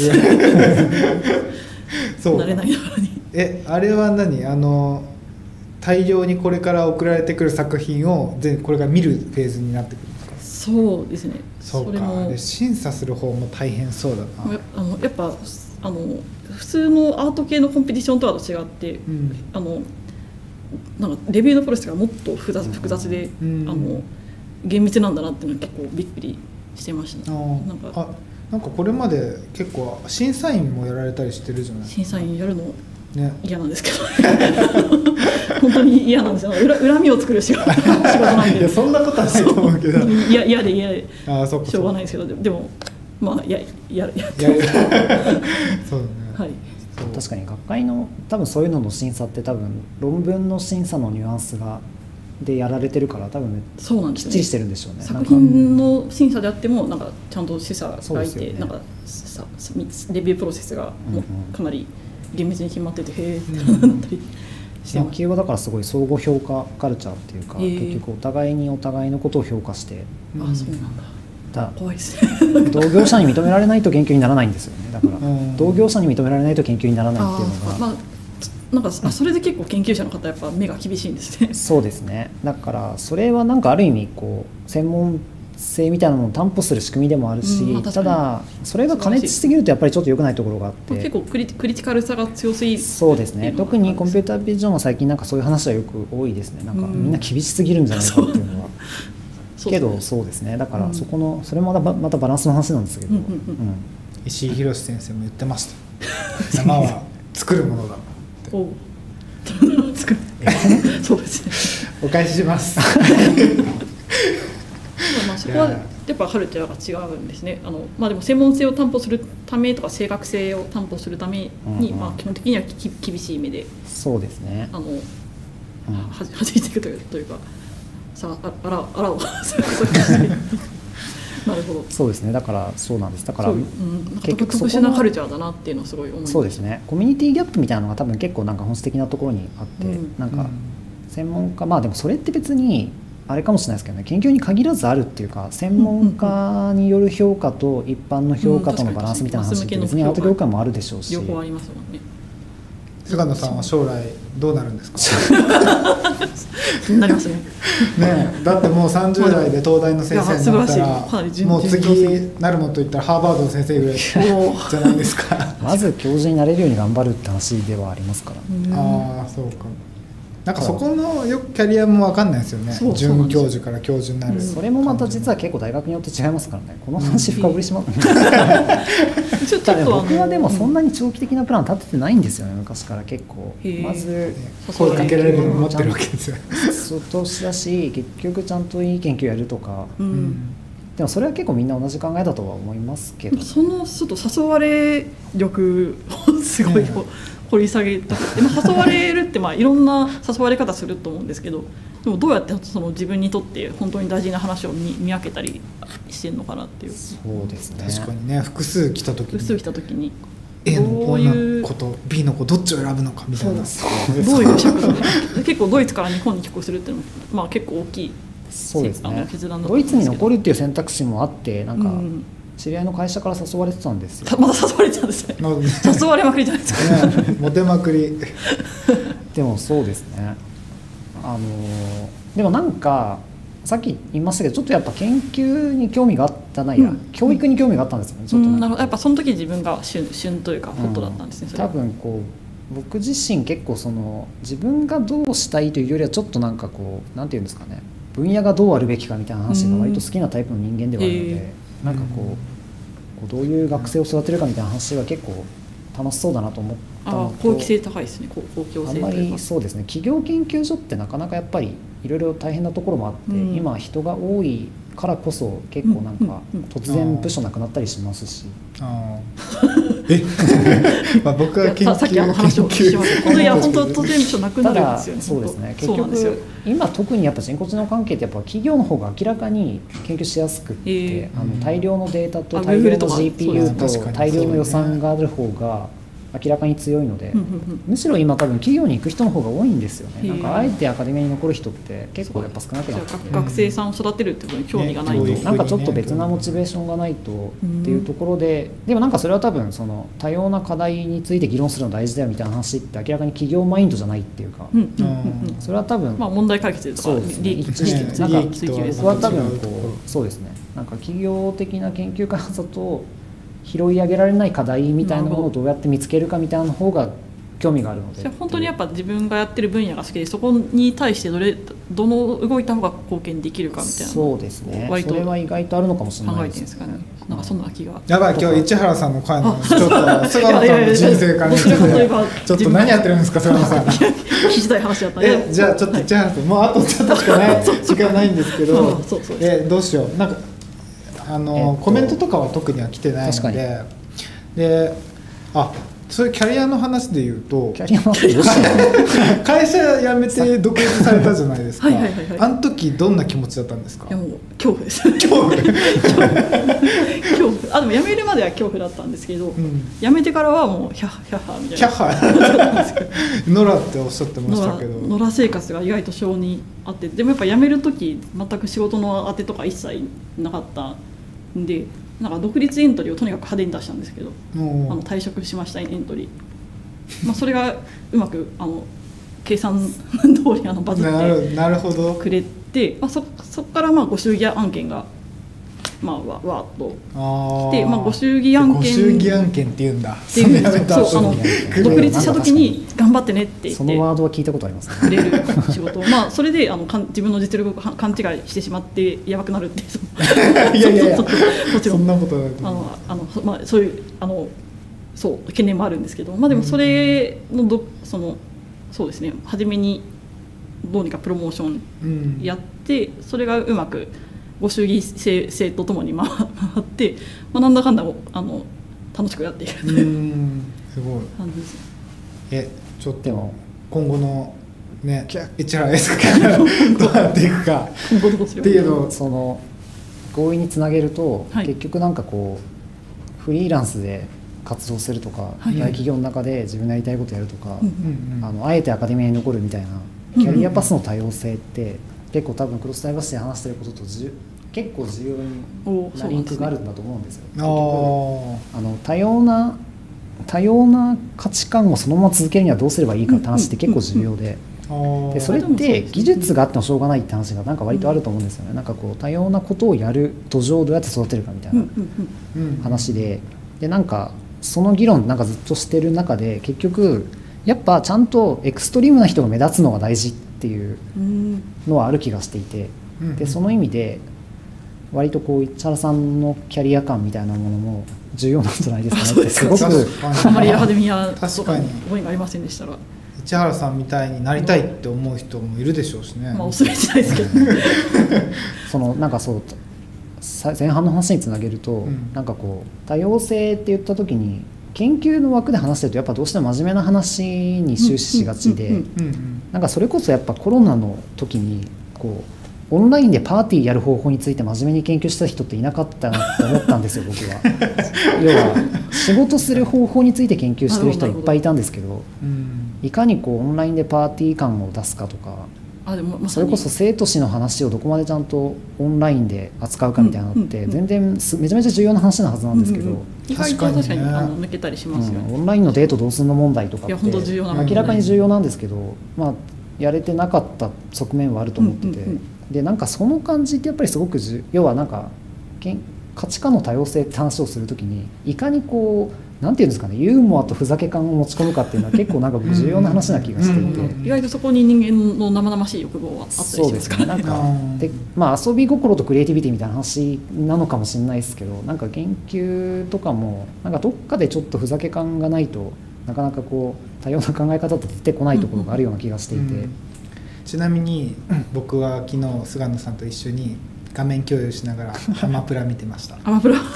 そう慣れないながらに。 あれは何、大量にこれから送られてくる作品をこれから見るフェーズになってくるんですか？ そうですね。 そうか。で審査する方も大変そうだな。 やっぱ普通のアート系のコンペティションとは違って、なんかレビューのプロセスがもっと複雑で、厳密なんだなっていうのは結構びっくりしてましたね。 なんかこれまで結構審査員もやられたりしてるじゃないですか。 審査員やるの嫌なんですけど、本当に嫌なんですよ。恨みを作る仕事なんで。 いやそんなことはないと思うけど。 嫌でしょうがないですけど、でもやる。 そうだね。 はい。 確かに学会の多分そういうのの審査って多分論文の審査のニュアンスでやられてるから多分きっちりしてるんでしょうね。 作品の審査であってもなんかちゃんと審査がいて、なんかレビュープロセスがかなり厳密に決まってて、へえってなったり研究はだからすごい相互評価カルチャーっていうか、結局お互いにお互いのことを評価して、 あ、そうなんだ。怖いですね。 同業者に認められないと研究にならないんですよね。だから同業者に認められないと研究にならないっていうのが、 なんかそれで結構研究者の方やっぱ目が厳しいんですね。 そうですね。だからそれはなんかある意味こう専門性みたいなのを担保する仕組みでもあるし、ただそれが過熱しすぎるとやっぱりちょっと良くないところがあって、 結構クリティカルさが強すぎる。 そうですね。特にコンピュータービジョンは最近なんかそういう話はよく多いですね。なんかみんな厳しすぎるんじゃないかっていうのは。けどそうですね。だからそこのそれもまたバランスの話なんですけど、 石井宏先生も言ってました。山は作るものだって。 おそうですね。 お返しします。 まあそこはやっぱカルチャーが違うんですね。まあでも専門性を担保するためとか正確性を担保するために、まあ基本的には厳しい目で、 そうですね。 弾いていくというか、あらをなるほど。 そうですね。だからそうなんです。だから結局特殊なカルチャーだなっていうのはすごい思います。 そうですね。コミュニティギャップみたいなのが多分結構なんか本質的なところにあって、なんか専門家、まあでもそれって別にあれかもしれないですけどね、研究に限らずあるっていうか、専門家による評価と一般の評価とのバランスみたいな話って別にアート業界もあるでしょうし、 両方ありますもんね。 菅野さんは将来どうなるんですか？ なりますね。 ね、だってもう30代で東大の先生になったら、もう次なるもといったらハーバードの先生ぐらいじゃないですか。 まず教授になれるように頑張るって話ではありますから。 ああ、そうか。なんかそこのよくキャリアも分かんないですよね。准教授から教授になる。 それもまた実は結構大学によって違いますからね。この話深掘りします。 ちょっと僕はでもそんなに長期的なプラン立ててないんですよね。昔から結構。まず声かけられるのを持ってるわけですよ。 そう年だし、結局ちゃんといい研究やるとか。でもそれは結構みんな同じ考えだとは思いますけど。 そのちょっと誘われ力をすごい掘り下げたくて、誘われるっていろんな誘われ方すると思うんですけど、でもどうやってその自分にとって本当に大事な話を見分けたりしてるのかなっていう。 そうですね。 確かにね、複数来た時に A の女の子と B の子どっちを選ぶのかみたいな、 どういう尺度で結構ドイツから日本に帰国するっていうのも結構大きい。 そうですね。 決断だドイツに残るっていう選択肢もあって、なんか知り合いの会社から誘われてたんですよ。 まだ誘われてたんですね。誘われまくりじゃないですか。 モテまくり。 でもそうですね。でもなんかさっき言いましたけど、ちょっとやっぱ研究に興味があったな、教育に興味があったんですよね。ちょっとなるほど。やっぱその時自分が旬というかホットだったんですね。 多分こう僕自身結構その自分がどうしたいというよりはちょっとなんかこうなんていうんですかね、分野がどうあるべきかみたいな話が割と好きなタイプの人間ではあるので、なんかこうどういう学生を育てるかみたいな話が結構楽しそうだなと思ったのと、 公益性高いですね。公共性というか。 あんまりそうですね。企業研究所ってなかなかやっぱりいろいろ大変なところもあって、今人が多いからこそ結構なんか突然部署なくなったりしますし。 僕は研究さっき話をしました。いや本当突然部署なくなるんですよね。 そうですね。結局今特にやっぱ人工知能関係ってやっぱ企業の方が明らかに研究しやすくって、大量のデータと大量の GPU と大量の予算がある方が明らかに強いので、むしろ今多分企業に行く人の方が多いんですよね。なんかあえてアカデミアに残る人って結構やっぱ少なくなって、 学生さんを育てるってことに興味がないと、 なんかちょっと別なモチベーションがないとっていうところで、でもなんかそれは多分その多様な課題について議論するの大事だよみたいな話って明らかに企業マインドじゃないっていうか、それは多分問題解決とか利益追求です。 僕は多分こうそうですね。なんか企業的な研究開発だと拾い上げられない課題みたいなものをどうやって見つけるかみたいな方が興味があるので、 本当にやっぱ自分がやってる分野が好きで、そこに対してどの動いた方が貢献できるかみたいな。 そうですね。それは意外とあるのかもしれないですね。 なんかそんな気が。 やばい、今日市原さんの回のちょっと菅野さんの人生観についてちょっと何やってるんですか菅野さん。 聞きたい話だったね。 じゃあちょっと市原さん、もうあとちょっとしかない時間ないんですけど、どうしよう。なんかコメントとかは特には来てないので。で、 それキャリアの話で言うとキャリアの話どうしたの会社辞めて独立されたじゃないですか。 はいはいはいはいあの時どんな気持ちだったんですか？ いやもう恐怖です恐怖恐怖。でも辞めるまでは恐怖だったんですけど、 ん辞めてからはもうヒャッヒャッハみたいキャなハノラっておっしゃってましたけど、 野良生活が意外と性にあって、でもやっぱ辞める時全く仕事の当てとか一切なかったんで、なんか独立エントリーをとにかく派手に出したんですけど、 もう退職しましたエントリー、それがうまく計算通りバズってなるほど。 くれて、そこからご祝儀案件がわーっと来て、ご祝儀案件ご祝儀案件って言うんだ。 っていう独立した時に頑張ってねって言ってそのワードは聞いたことありますね。 くれる仕事それで自分の実力を勘違いしてしまってやばくなるっていやいやいやもちろんそんなことないそういうそう懸念もあるんですけど、でもそれのそうですね、初めにどうにかプロモーションやって、それがうまくご祝儀制とともに回って、なんだかんだ楽しくやっているすごい感じですね。 ちょっと今後のね市原エスカがどうなっていくかっていうのをその合意につなげると、結局なんかこうフリーランスで活動するとか、大企業の中で自分のやりたいことやるとか、あえてアカデミアに残るみたいなキャリアパスの多様性って結構多分クロスダイバーシティで話してることと結構重要なリンクがあるんだと思うんですよ。多様な価値観をそのまま続けるにはどうすればいいかって話って結構重要で、それって技術があってもしょうがないって話がなんか割とあると思うんですよね。なんかこう多様なことをやる土壌をどうやって育てるかみたいな話で、なんかその議論なんかずっとしてる中で、結局やっぱちゃんとエクストリームな人が目立つのが大事っていうのはある気がしていて、でその意味で割とこう市原さんのキャリア感みたいなものも重要なんじゃないですかねってすごくあんまりアカデミアと確かに思いがありませんでしたら、 市原さんみたいになりたいって思う人もいるでしょうしね。 おすすめじゃないですけどなんか前半の話につなげると、なんかこう多様性って言った時に研究の枠で話してるとやっぱどうしても真面目な話に終始しがちで、なんかそれこそやっぱコロナの時にこうオンラインでパーティーやる方法について真面目に研究した人っていなかったなって思ったんですよ僕は。要は仕事する方法について研究してる人はいっぱいいたんですけど、いかにこうオンラインでパーティー感を出すかとか、それこそ生と死の話をどこまでちゃんとオンラインで扱うかみたいなのって全然めちゃめちゃ重要な話なはずなんですけど、 意外と確かに抜けたりしますよね。 オンラインのデートどうするの問題とかって明らかに重要なんですけど、やれてなかった側面はあると思ってて、でなんかその感じってやっぱりすごく要はなんか価値観の多様性って話をするときにいかにこうなんていうんですかね、ユーモアとふざけ感を持ち込むかっていうのは結構なんか重要な話な気がしていて、 意外とそこに人間の生々しい欲望はあったりしますからね。 で遊び心とクリエイティビティみたいな話なのかもしれないですけど、なんか研究とかもなんかどっかでちょっとふざけ感がないとなかなかこう多様な考え方って出てこないところがあるような気がしていて、 ちなみに僕は昨日菅野さんと一緒に画面共有しながらアマプラ見てました。 アマプラ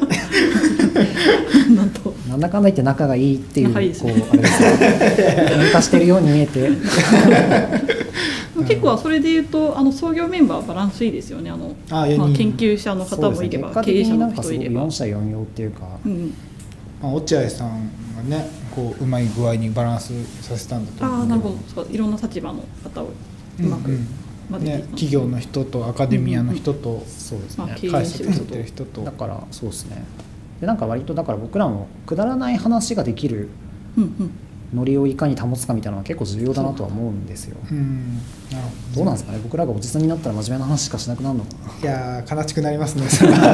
なんだかんだ言って仲がいいっていう、こうあれですね、喧嘩してるように見えて結構それでいうと創業メンバーバランスいいですよね。研究者の方もいれば、経営者の人いれば、 4社4用っていうか、 落合さんがねこううまい具合にバランスさせたんだと思う。 なるほど。いろんな立場の方をうまく企業の人とアカデミアの人と、 そうですね、 会社作ってる人と、 だからそうですね。でなんか割とだから僕らもくだらない話ができるノリをいかに保つかみたいなのは結構重要だなとは思うんですよ。どうなんですかね、僕らがおじさんになったら真面目な話しかしなくなるのかな。 いや悲しくなりますね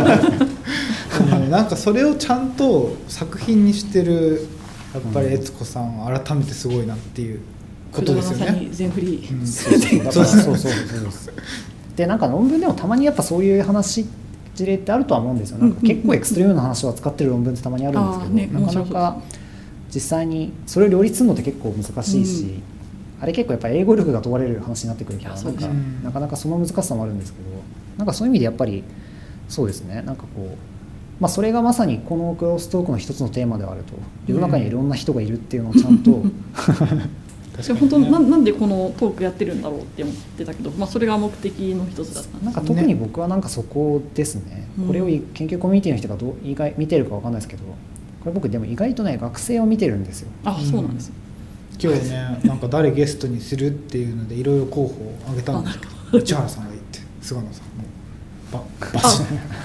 なんかそれをちゃんと作品にしてるやっぱり悦子さんは改めてすごいなっていうことですよね。 全振り。 でなんか論文でもたまにやっぱそういう話事例ってあるとは思うんですよ。なんか結構エクストリームな話を扱ってる論文ってたまにあるんですけど、なかなか実際にそれを両立するのって結構難しいし、あれ結構やっぱり英語力が問われる話になってくるから、なかなかその難しさもあるんですけど、なんかそういう意味でやっぱりそうですね、なんかこうまあ、それがまさにこのクロストークの一つのテーマではあると、世の中にいろんな人がいるっていうのをちゃんと、 本当なんでこのトークやってるんだろうって思ってたけど、まあ、それが目的の一つだったんです。 なんか特に僕はなんかそこですね、これを研究コミュニティの人が意外見てるかわかんないですけど、これ僕でも意外とね学生を見てるんですよ。 あ、そうなんです。 今日ねなんか誰ゲストにするっていうのでいろいろ候補を挙げたんですけど、市原さんがいて菅野さんもバシ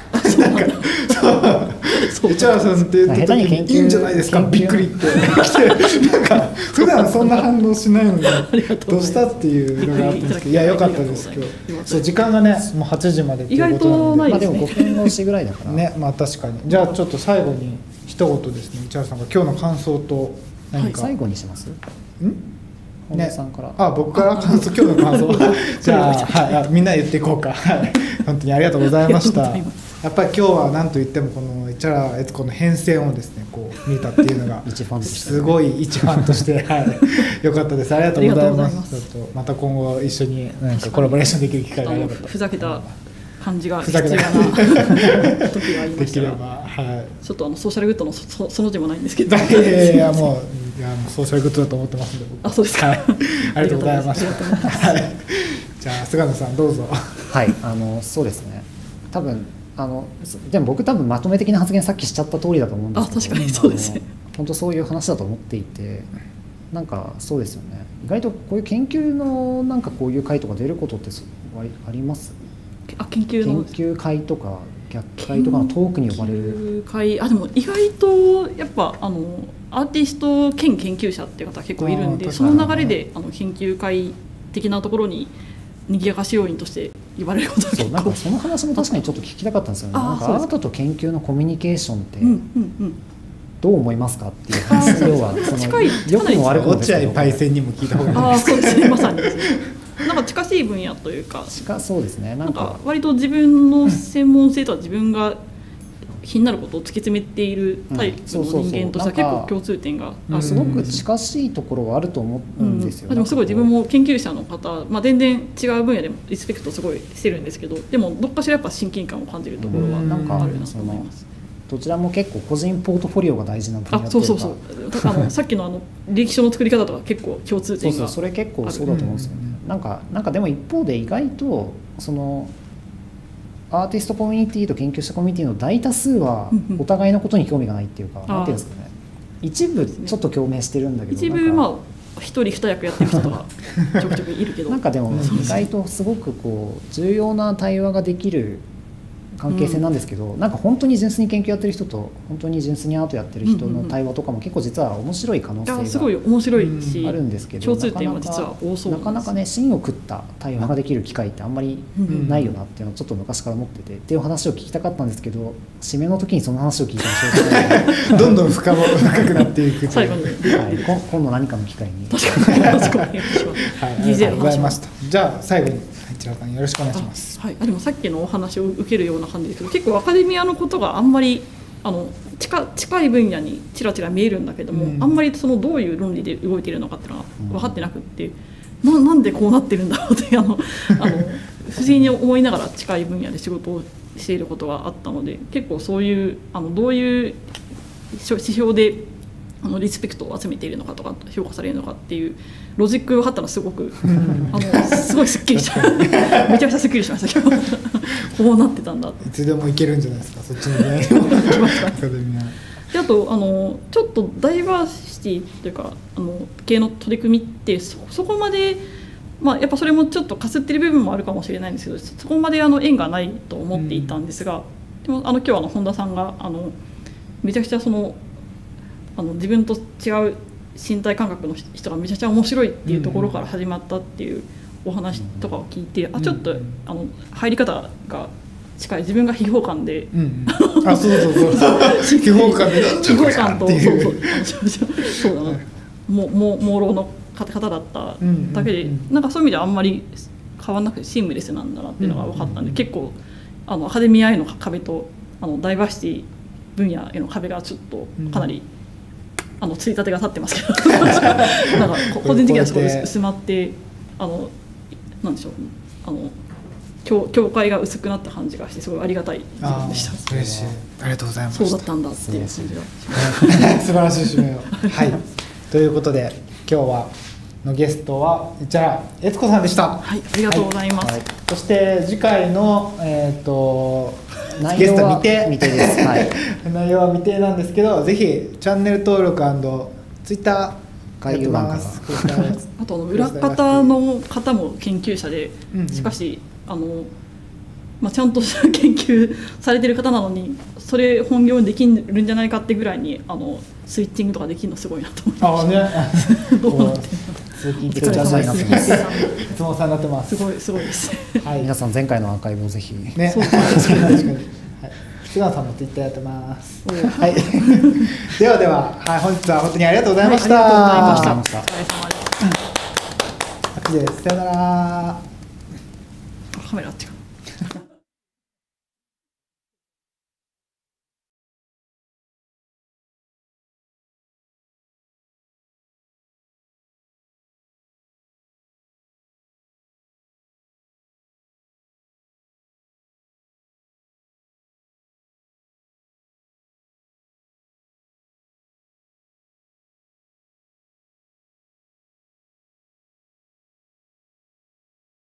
そう市原さんって言った時にいいんじゃないですかびっくりってなんか普段そんな反応しないのにどうしたっていうのがあったんですけど、いや良かったです今日。そう時間がねもう8時までっていうことなので、 意外とないですね。 まあでも5分押しぐらいだからね、まあ確かに。じゃあちょっと最後に一言ですね、市原さんが今日の感想と何か、 最後にします？本田さんから、 あ、僕から感想、今日の感想じゃあ、はい、みんな言っていこうか。本当にありがとうございました。やっぱり今日は何と言ってもこの市原悦子の変遷をですねこう見たっていうのがすごい一ファンとして良かったです。ありがとうございます。ちょっとまた今後一緒になんかコラボレーションできる機会があればと。 ふざけた感じが必要な時はありましたが、はい、ちょっとソーシャルグッドのその字もないんですけど、 いやもうソーシャルグッドだと思ってますんで、 あ、そうですか、 はい、ありがとうございました。はい、じゃあ菅野さんどうぞ。 はい、そうですね、多分でも僕多分まとめ的な発言さっきしちゃった通りだと思うんですけど、 確かにそうですね、 本当そういう話だと思っていて、なんかそうですよね、意外とこういう研究のなんかこういう会とか出ることってあります？ 研究会とか学会とかのトークに呼ばれる会、でも意外とやっぱアーティスト兼研究者っていう方結構いるんで、その流れで研究会的なところに賑やかし要員として呼ばれることが結構、 なんかその話も確かにちょっと聞きたかったんですよね。なんかアートと研究のコミュニケーションってどう思いますかっていう話、要はその良くも悪くもですけど、 落合パイセンにも聞いた方がいいです。 そうですね、まさにですね。なんか近しい分野というか、 そうですね、なんか割と自分の専門性とは自分が気になることを突き詰めているタイプの人間としては結構共通点がある。 すごく近しいところはあると思うんですよ。 でもすごい自分も研究者の方、全然違う分野でもリスペクトすごいしてるんですけど、でもどっかしらやっぱ親近感を感じるところはあるなと思います。 どちらも結構個人ポートフォリオが大事な分野っていうか、 そうだからさっきの履歴書の作り方とか結構共通点がそれ結構そうだと思うんですよね。なんかでも一方で意外とそのアーティストコミュニティと研究者コミュニティの大多数はお互いのことに興味がないっていうか、なんていうんですかね、一部ちょっと共鳴してるんだけど、 一部一人二役やってる人がちょくちょくいるけどなんかでも意外とすごくこう重要な対話ができる関係性なんですけど、なんか本当に純粋に研究やってる人と本当に純粋にアートやってる人の対話とかも結構実は面白い可能性がすごい面白いしあるんですけど、 共通点は実は多そうなんです。 なかなかね芯を食った対話ができる機会ってあんまりないよなっていうのをちょっと昔から思っててっていう話を聞きたかったんですけど、締めの時にその話を聞いたらしょうがないどんどん深くなっていく最後に、 今度何かの機会に確かにありがとうございました。じゃあ最後に市原さんよろしくお願いします。 はい、でもさっきのお話を受けるような感じですけど、結構アカデミアのことがあんまり近い分野にちらちら見えるんだけども、あんまりそのどういう論理で動いているのかっていうのが分かってなくって、なんでこうなってるんだろうって不思議に思いながら近い分野で仕事をしていることがあったので、結構そういうどういう指標でリスペクトを集めているのかとか評価されるのかっていうロジックが分かったのすごくすごいすっきりしためちゃくちゃすっきりしましたけどこうなってたんだっていつでもいけるんじゃないですか、そっちのねアカデミアで、あとちょっとダイバーシティというか系の取り組みってそこまで、やっぱそれもちょっとかすってる部分もあるかもしれないんですけど、そこまで縁がないと思っていたんですが、でも今日本田さんがめちゃくちゃ自分と違う身体感覚の人がめちゃくちゃ面白いっていうところから始まったっていうお話とかを聞いて、ちょっと入り方が近い、自分が秘宝感で、 そう秘宝感で秘宝感とそうだな朦朧の方だっただけで、なんかそういう意味ではあんまり変わらなくてシームレスなんだなっていうのが分かったんで、結構アカデミアへの壁とダイバーシティ分野への壁がちょっとかなりついたてが立ってますけどなんか個人的にはすごい薄まってなんでしょう境界が薄くなった感じがしてすごいありがたい時間でした。 嬉しい、ありがとうございます。 そうだったんだっていう感じが素晴らしい締めをはいということで今日のゲストは市原悦子さんでした。 はい、ありがとうございます。 そして次回の内ゲスト容は未定です。はい。 内容は未定なんですけど、ぜひチャンネル登録&ツイッター概要欄からあと裏方の方も研究者で、しかしちゃんとした研究されてる方なのにそれ本業にできるんじゃないかってぐらいにスイッチングとかできるのすごいなと思いました。どうなって通勤中じゃないですね。質問さんになってます。 すごいです。 はい。皆さん前回のアーカイブをぜひ。 ね。確かに。菅野さんもツイッターやってます。はい。では、はい、本日は本当にありがとうございました。 ありがとうございました。お疲れ様です。 さよなら。 カメラ違う。